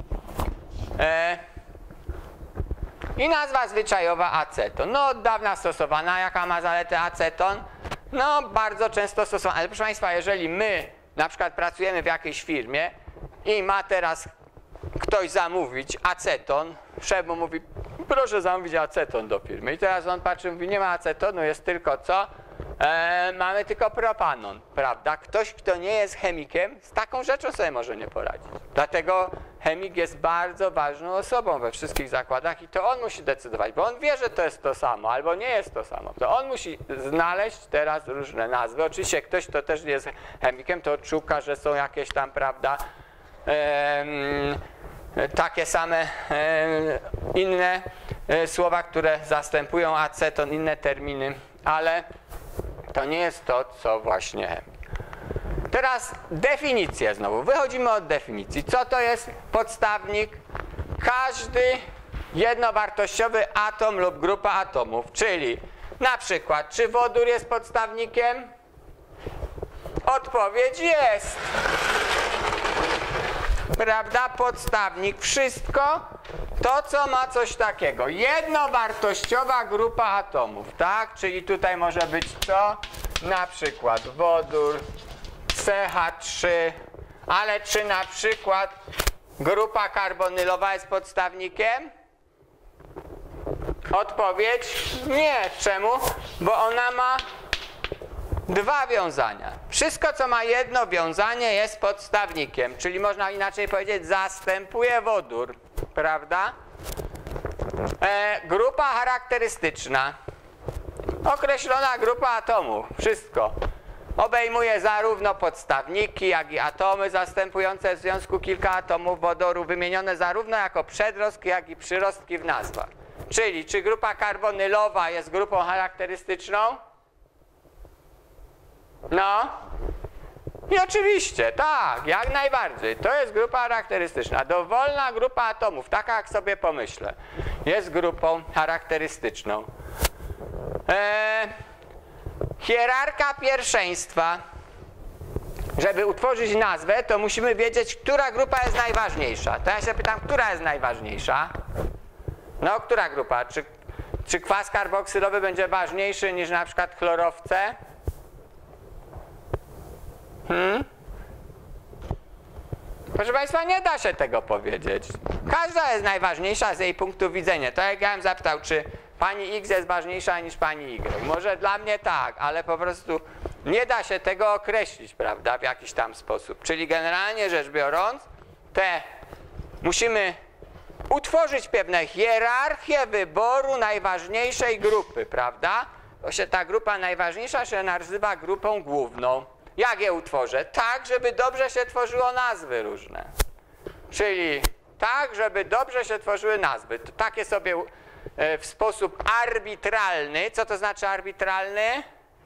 I nazwa zwyczajowa aceton. No od dawna stosowana. Jaka ma zaletę aceton? No bardzo często stosowana. Ale proszę Państwa, jeżeli my na przykład pracujemy w jakiejś firmie i ma teraz ktoś zamówić aceton, szef mu mówi, proszę zamówić aceton do firmy. I teraz on patrzy, mówi, nie ma acetonu, jest tylko co? mamy tylko propanon, prawda? Ktoś, kto nie jest chemikiem, z taką rzeczą sobie może nie poradzić. Dlatego chemik jest bardzo ważną osobą we wszystkich zakładach i to on musi decydować, bo on wie, że to jest to samo, albo nie jest to samo. To on musi znaleźć teraz różne nazwy. Oczywiście ktoś, kto też nie jest chemikiem, to szuka, że są jakieś tam, prawda, takie same inne słowa, które zastępują aceton, inne terminy, ale to nie jest to, co właśnie chemik. Teraz definicje znowu. Wychodzimy od definicji. Co to jest podstawnik? Każdy jednowartościowy atom lub grupa atomów, czyli na przykład, czy wodór jest podstawnikiem? Odpowiedź jest. Prawda? Podstawnik. Wszystko to, co ma coś takiego. Jednowartościowa grupa atomów, tak? Czyli tutaj może być co? Na przykład wodór, CH3, ale czy na przykład grupa karbonylowa jest podstawnikiem? Odpowiedź nie. Czemu? Bo ona ma dwa wiązania. Wszystko, co ma jedno wiązanie, jest podstawnikiem, czyli można inaczej powiedzieć, zastępuje wodór, prawda? Grupa charakterystyczna. Określona grupa atomów. Wszystko. Obejmuje zarówno podstawniki, jak i atomy zastępujące w związku kilka atomów wodoru, wymienione zarówno jako przedrostki, jak i przyrostki w nazwach. Czyli czy grupa karbonylowa jest grupą charakterystyczną? No. I oczywiście, tak, jak najbardziej. To jest grupa charakterystyczna. Dowolna grupa atomów, taka jak sobie pomyślę, jest grupą charakterystyczną. Hierarcha pierwszeństwa. Żeby utworzyć nazwę, to musimy wiedzieć, która grupa jest najważniejsza. To ja się pytam, która jest najważniejsza? No, która grupa? Czy kwas karboksylowy będzie ważniejszy niż na przykład chlorowce? Proszę Państwa, nie da się tego powiedzieć. Każda jest najważniejsza z jej punktu widzenia. To jak ja bym zapytał, czy pani X jest ważniejsza niż pani Y. Może dla mnie tak, ale po prostu nie da się tego określić, prawda, w jakiś tam sposób. Czyli generalnie rzecz biorąc, musimy utworzyć pewne hierarchię wyboru najważniejszej grupy, prawda? Ta grupa najważniejsza się nazywa grupą główną. Jak je utworzę? Tak, żeby dobrze się tworzyło nazwy różne. Czyli tak, żeby dobrze się tworzyły nazwy. To takie sobie w sposób arbitralny. Co to znaczy arbitralny?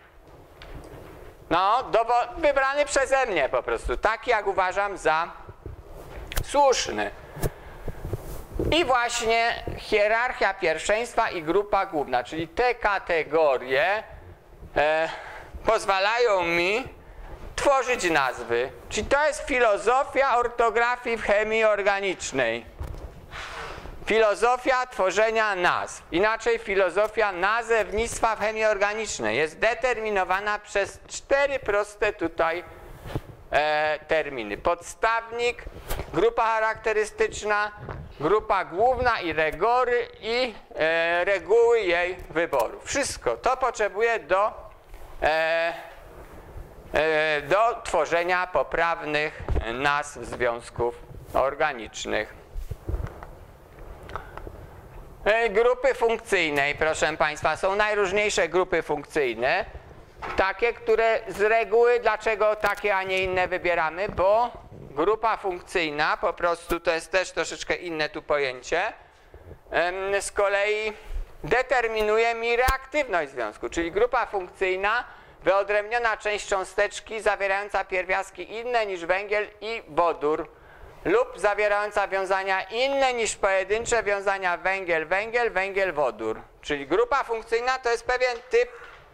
No, wybrany przeze mnie po prostu. Taki, jak uważam za słuszny. I właśnie hierarchia pierwszeństwa i grupa główna, czyli te kategorie pozwalają mi tworzyć nazwy. Czyli to jest filozofia ortografii w chemii organicznej. Filozofia tworzenia nazw. Inaczej filozofia nazewnictwa w chemii organicznej jest determinowana przez 4 proste tutaj terminy. Podstawnik, grupa charakterystyczna, grupa główna i rygory i reguły jej wyboru. Wszystko to potrzebuje do tworzenia poprawnych nazw związków organicznych. Grupy funkcyjnej, proszę Państwa, są najróżniejsze grupy funkcyjne. Takie, które z reguły, dlaczego takie, a nie inne wybieramy? Bo grupa funkcyjna, po prostu to jest też troszeczkę inne tu pojęcie, z kolei determinuje mi reaktywność związku, czyli grupa funkcyjna, wyodrębniona część cząsteczki zawierająca pierwiastki inne niż węgiel i wodór lub zawierająca wiązania inne niż pojedyncze wiązania węgiel-węgiel, węgiel-wodór. Czyli grupa funkcyjna to jest pewien typ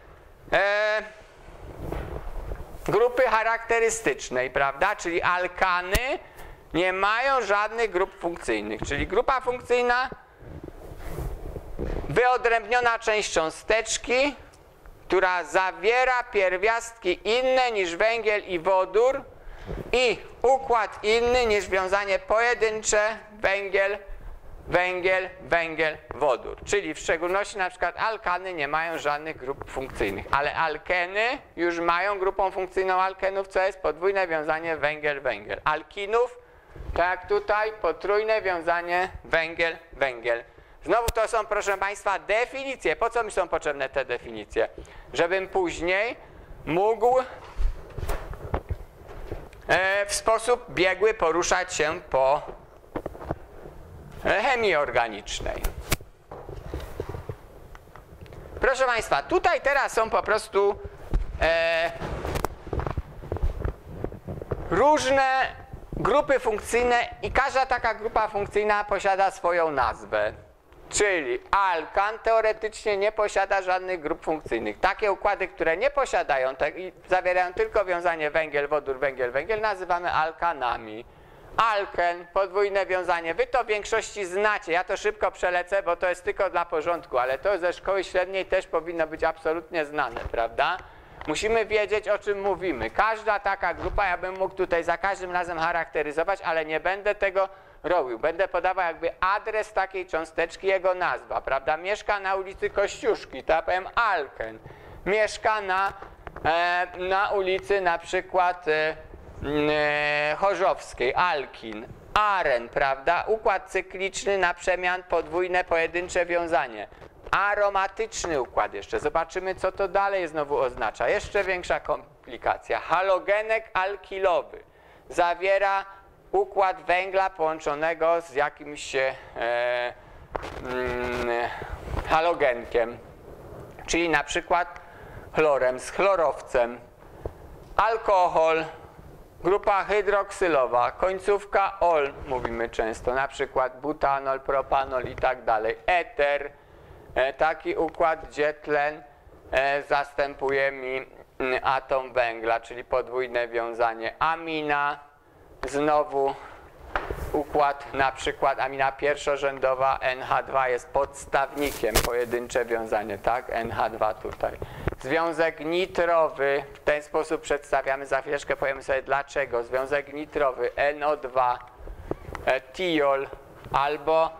grupy charakterystycznej, prawda? Czyli alkany nie mają żadnych grup funkcyjnych. Czyli grupa funkcyjna, wyodrębniona część cząsteczki, która zawiera pierwiastki inne niż węgiel i wodór i układ inny niż wiązanie pojedyncze węgiel, węgiel, wodór. Czyli w szczególności na przykład alkany nie mają żadnych grup funkcyjnych, ale alkeny już mają grupą funkcyjną alkenów, co jest podwójne wiązanie węgiel, węgiel. Alkinów, tak jak tutaj, potrójne wiązanie węgiel, węgiel. Znowu to są, proszę Państwa, definicje. Po co mi są potrzebne te definicje? Żebym później mógł w sposób biegły poruszać się po chemii organicznej. Proszę Państwa, tutaj teraz są po prostu różne grupy funkcyjne i każda taka grupa funkcyjna posiada swoją nazwę. Czyli alkan teoretycznie nie posiada żadnych grup funkcyjnych. Takie układy, które nie posiadają i zawierają tylko wiązanie węgiel, wodór, węgiel, węgiel, nazywamy alkanami. Alken, podwójne wiązanie. Wy to w większości znacie. Ja to szybko przelecę, bo to jest tylko dla porządku, ale to ze szkoły średniej też powinno być absolutnie znane, prawda? Musimy wiedzieć, o czym mówimy. Każda taka grupa, ja bym mógł tutaj za każdym razem charakteryzować, ale nie będę tego robił. Będę podawał jakby adres takiej cząsteczki, jego nazwa, prawda? Mieszka na ulicy Kościuszki, to ja powiem alken. Mieszka na ulicy na przykład Chorzowskiej, alkin. Aren, prawda? Układ cykliczny na przemian, podwójne, pojedyncze wiązanie. Aromatyczny układ jeszcze. Zobaczymy, co to dalej znowu oznacza. Jeszcze większa komplikacja. Halogenek alkilowy. Zawiera układ węgla połączonego z jakimś halogenkiem. Czyli na przykład chlorem, z chlorowcem. Alkohol. Grupa hydroksylowa, końcówka ol, mówimy często, na przykład butanol, propanol i tak dalej. Eter, taki układ, gdzie tlen zastępuje mi atom węgla, czyli podwójne wiązanie. Amina, znowu układ, na przykład amina pierwszorzędowa, NH2 jest podstawnikiem, pojedyncze wiązanie, tak? NH2 tutaj. Związek nitrowy, w ten sposób przedstawiamy, za chwileczkę powiemy sobie dlaczego. Związek nitrowy, NO2, tiol albo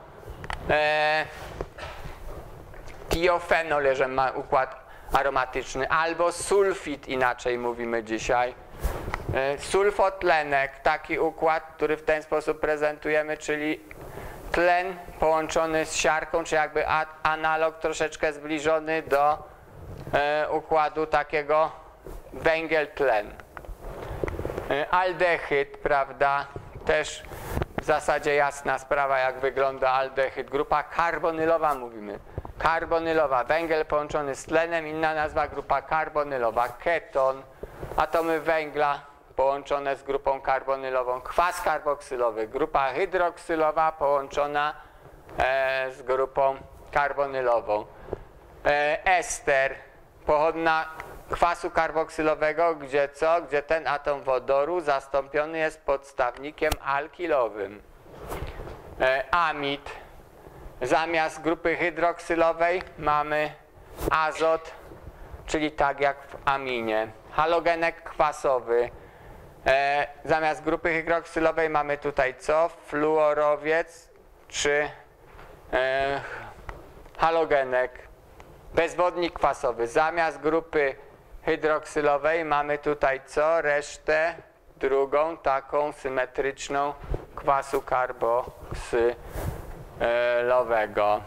tiofenol, jeżeli ma układ aromatyczny, albo sulfit, inaczej mówimy dzisiaj. Sulfotlenek, taki układ, który w ten sposób prezentujemy, czyli tlen połączony z siarką, czy jakby analog troszeczkę zbliżony do układu takiego węgiel-tlen. Aldehyd, prawda, też w zasadzie jasna sprawa, jak wygląda aldehyd. Grupa karbonylowa mówimy. Karbonylowa, węgiel połączony z tlenem, inna nazwa grupa karbonylowa. Keton, atomy węgla połączone z grupą karbonylową. Kwas karboksylowy, grupa hydroksylowa połączona z grupą karbonylową. Ester, pochodna kwasu karboksylowego, gdzie co? Gdzie ten atom wodoru zastąpiony jest podstawnikiem alkilowym. Amid, zamiast grupy hydroksylowej mamy azot, czyli tak jak w aminie. Halogenek kwasowy, zamiast grupy hydroksylowej mamy tutaj co? Fluorowiec czy halogenek. Bezwodnik kwasowy. Zamiast grupy hydroksylowej mamy tutaj co? Resztę drugą, taką symetryczną kwasu karboksylowego.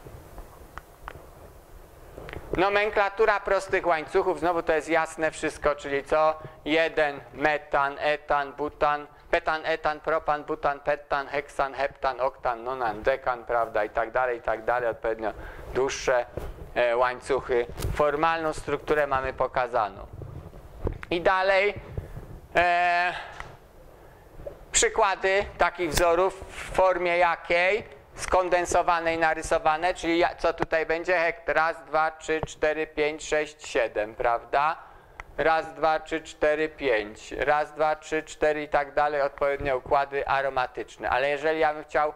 Nomenklatura prostych łańcuchów, znowu to jest jasne wszystko, czyli co? 1, metan, etan, butan, petan, etan, propan, butan, petan, heksan, heptan, oktan, nonan, dekan, prawda, i tak dalej, odpowiednio dłuższe łańcuchy. Formalną strukturę mamy pokazaną. I dalej przykłady takich wzorów w formie jakiej? Skondensowanej, narysowane, czyli co tutaj będzie? Hekt, raz, dwa, 3, 4, 5, 6, 7, prawda? Raz, dwa, 3, 4, 5, raz, dwa, 3, 4 i tak dalej, odpowiednio układy aromatyczne. Ale jeżeli ja bym chciał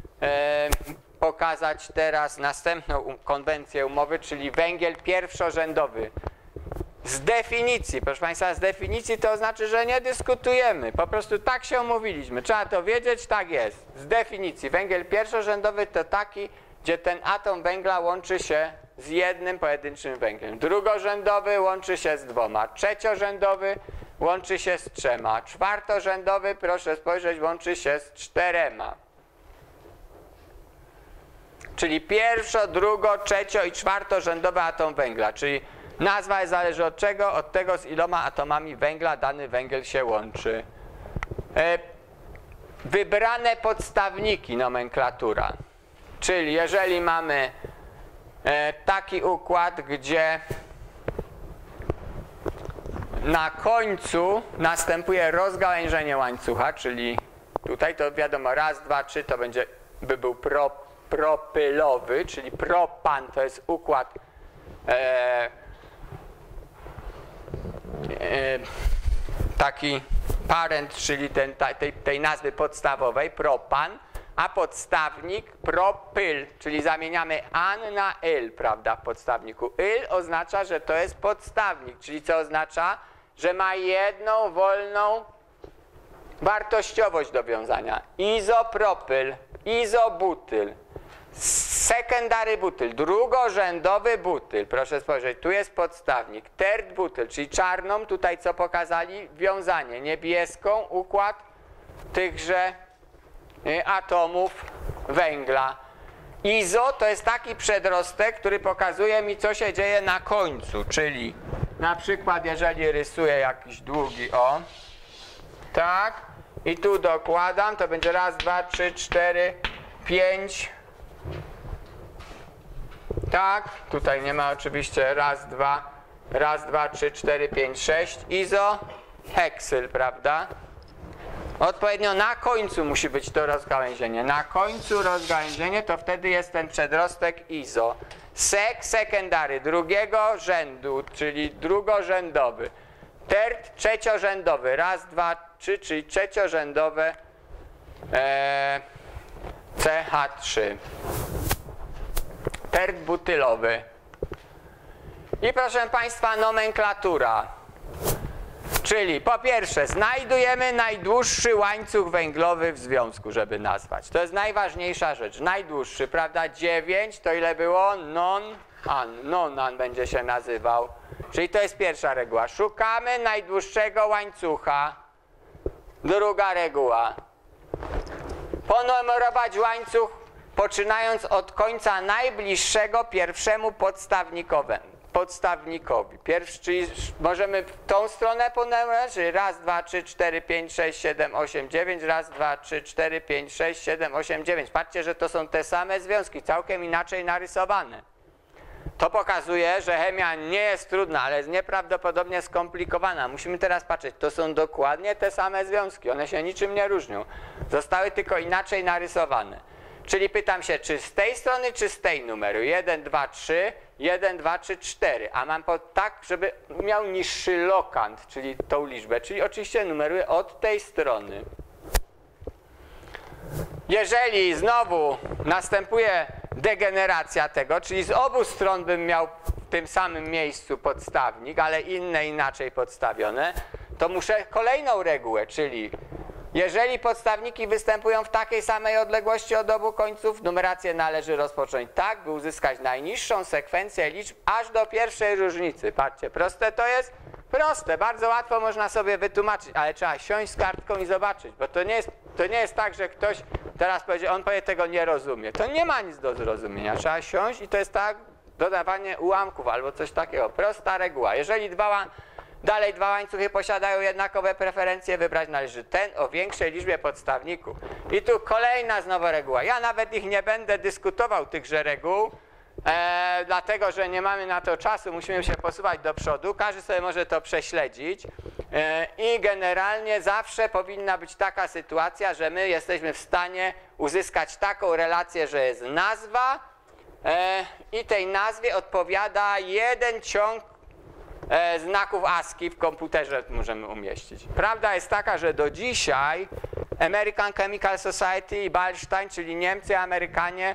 pokazać teraz następną konwencję umowy, czyli węgiel pierwszorzędowy. Z definicji, proszę Państwa, z definicji to znaczy, że nie dyskutujemy. Po prostu tak się umówiliśmy. Trzeba to wiedzieć, tak jest. Z definicji. Węgiel pierwszorzędowy to taki, gdzie ten atom węgla łączy się z jednym pojedynczym węglem. Drugorzędowy łączy się z dwoma. Trzeciorzędowy łączy się z trzema. Czwartorzędowy, proszę spojrzeć, łączy się z czterema. Czyli pierwszo-, drugo-, trzecio- i czwartorzędowy atom węgla. Czyli nazwa zależy od czego? Od tego, z iloma atomami węgla dany węgiel się łączy. Wybrane podstawniki, nomenklatura. Czyli jeżeli mamy taki układ, gdzie na końcu następuje rozgałęzienie łańcucha, czyli tutaj to wiadomo raz, dwa, trzy to by był propylowy, czyli propan to jest układ taki parent, czyli tej nazwy podstawowej, propan, a podstawnik propyl, czyli zamieniamy an na yl, prawda, w podstawniku. Yl oznacza, że to jest podstawnik, czyli co oznacza, że ma jedną wolną wartościowość do wiązania. Izopropyl, izobutyl, secondary butyl, drugorzędowy butyl, proszę spojrzeć, tu jest podstawnik, third butyl, czyli czarną, tutaj co pokazali, wiązanie, niebieską układ tychże atomów węgla. Izo to jest taki przedrostek, który pokazuje mi, co się dzieje na końcu, czyli na przykład jeżeli rysuję jakiś długi tak, i tu dokładam, to będzie raz, dwa, trzy, cztery, pięć, tak, tutaj nie ma oczywiście raz, dwa, trzy, cztery, pięć, sześć, izoheksyl, prawda? Odpowiednio na końcu musi być to rozgałęzienie. Na końcu rozgałęzienie to wtedy jest ten przedrostek izo. Secondary, drugiego rzędu, czyli drugorzędowy. Third, trzeciorzędowy. Raz, dwa, trzy, czyli trzeciorzędowe CH3. Third butylowy. I proszę Państwa, nomenklatura. Czyli po pierwsze znajdujemy najdłuższy łańcuch węglowy w związku, żeby nazwać. To jest najważniejsza rzecz. Najdłuższy, prawda? 9 to ile było? Non-an będzie się nazywał. Czyli to jest pierwsza reguła. Szukamy najdłuższego łańcucha. Druga reguła. Ponumerować łańcuch poczynając od końca najbliższego pierwszemu podstawnikowi. Czyli możemy w tą stronę ponumerować, czyli raz, dwa, trzy, cztery, pięć, sześć, siedem, osiem, dziewięć, raz, dwa, trzy, cztery, pięć, sześć, siedem, osiem, dziewięć. Patrzcie, że to są te same związki, całkiem inaczej narysowane. To pokazuje, że chemia nie jest trudna, ale jest nieprawdopodobnie skomplikowana. Musimy teraz patrzeć, to są dokładnie te same związki, one się niczym nie różnią. Zostały tylko inaczej narysowane. Czyli pytam się, czy z tej strony, czy z tej numeru? 1, 2, 3, 1, 2, 3, 4. A mam tak, żeby miał niższy lokant, czyli tą liczbę. Czyli oczywiście numeruję od tej strony. Jeżeli znowu następuje degeneracja tego, czyli z obu stron bym miał w tym samym miejscu podstawnik, ale inne inaczej podstawione, to muszę kolejną regułę, czyli jeżeli podstawniki występują w takiej samej odległości od obu końców, numerację należy rozpocząć tak, by uzyskać najniższą sekwencję liczb aż do pierwszej różnicy. Patrzcie, proste to jest? Proste, bardzo łatwo można sobie wytłumaczyć, ale trzeba siąść z kartką i zobaczyć, bo to nie jest tak, że ktoś teraz powie, on powie, tego nie rozumie. To nie ma nic do zrozumienia. Trzeba siąść i to jest tak dodawanie ułamków albo coś takiego. Prosta reguła. Jeżeli dalej dwa łańcuchy posiadają jednakowe preferencje, wybrać należy ten o większej liczbie podstawników. I tu kolejna znowu reguła. Ja nawet ich nie będę dyskutował, tychże reguł, dlatego że nie mamy na to czasu, musimy się posuwać do przodu. Każdy sobie może to prześledzić. I generalnie zawsze powinna być taka sytuacja, że my jesteśmy w stanie uzyskać taką relację, że jest nazwa i tej nazwie odpowiada jeden ciąg znaków ASCII w komputerze możemy umieścić. Prawda jest taka, że do dzisiaj American Chemical Society i Ballstein, czyli Niemcy i Amerykanie,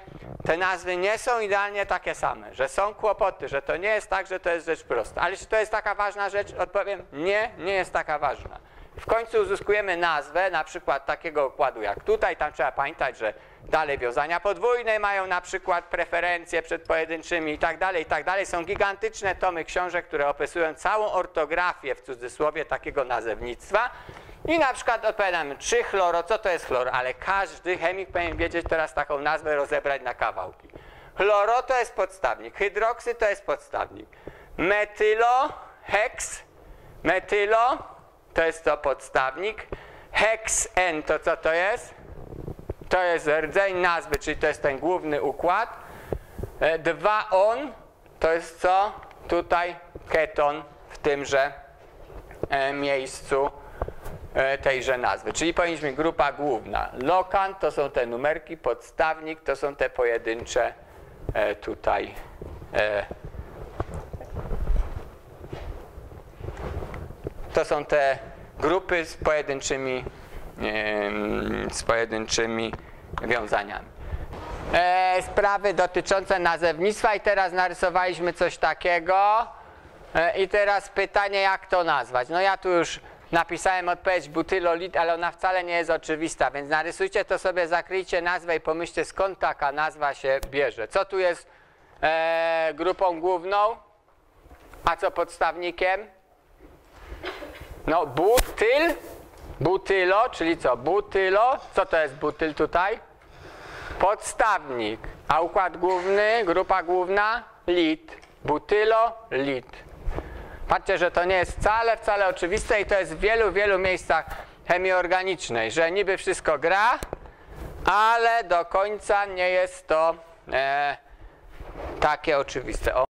te nazwy nie są idealnie takie same, że są kłopoty, że to nie jest tak, że to jest rzecz prosta. Ale czy to jest taka ważna rzecz? Odpowiem, nie, nie jest taka ważna. W końcu uzyskujemy nazwę, na przykład takiego układu jak tutaj. Tam trzeba pamiętać, że dalej wiązania podwójne mają na przykład preferencje przed pojedynczymi i tak dalej. Są gigantyczne tomy książek, które opisują całą ortografię, w cudzysłowie, takiego nazewnictwa. I na przykład odpowiadamy 3-chloro, co to jest chlor? Ale każdy chemik powinien wiedzieć teraz taką nazwę rozebrać na kawałki. Chloro to jest podstawnik, hydroksy to jest podstawnik. Metylo, heks, metylo to jest to podstawnik. Heksen to co to jest? To jest rdzeń nazwy, czyli to jest ten główny układ. 2-on to jest co? Tutaj keton w tymże miejscu tejże nazwy. Czyli powinniśmy grupa główna. Lokant to są te numerki, podstawnik to są te pojedyncze tutaj to są te grupy z pojedynczymi wiązaniami. Sprawy dotyczące nazewnictwa i teraz narysowaliśmy coś takiego i teraz pytanie, jak to nazwać. No ja tu już napisałem odpowiedź butylolit, ale ona wcale nie jest oczywista, więc narysujcie to sobie, zakryjcie nazwę i pomyślcie, skąd taka nazwa się bierze. Co tu jest grupą główną, a co podstawnikiem? No butyl, butylo, czyli co? Butylo, co to jest butyl tutaj? Podstawnik, a układ główny, grupa główna, lit, butylo, lit. Patrzcie, że to nie jest wcale oczywiste i to jest w wielu miejscach chemii organicznej, że niby wszystko gra, ale do końca nie jest to takie oczywiste.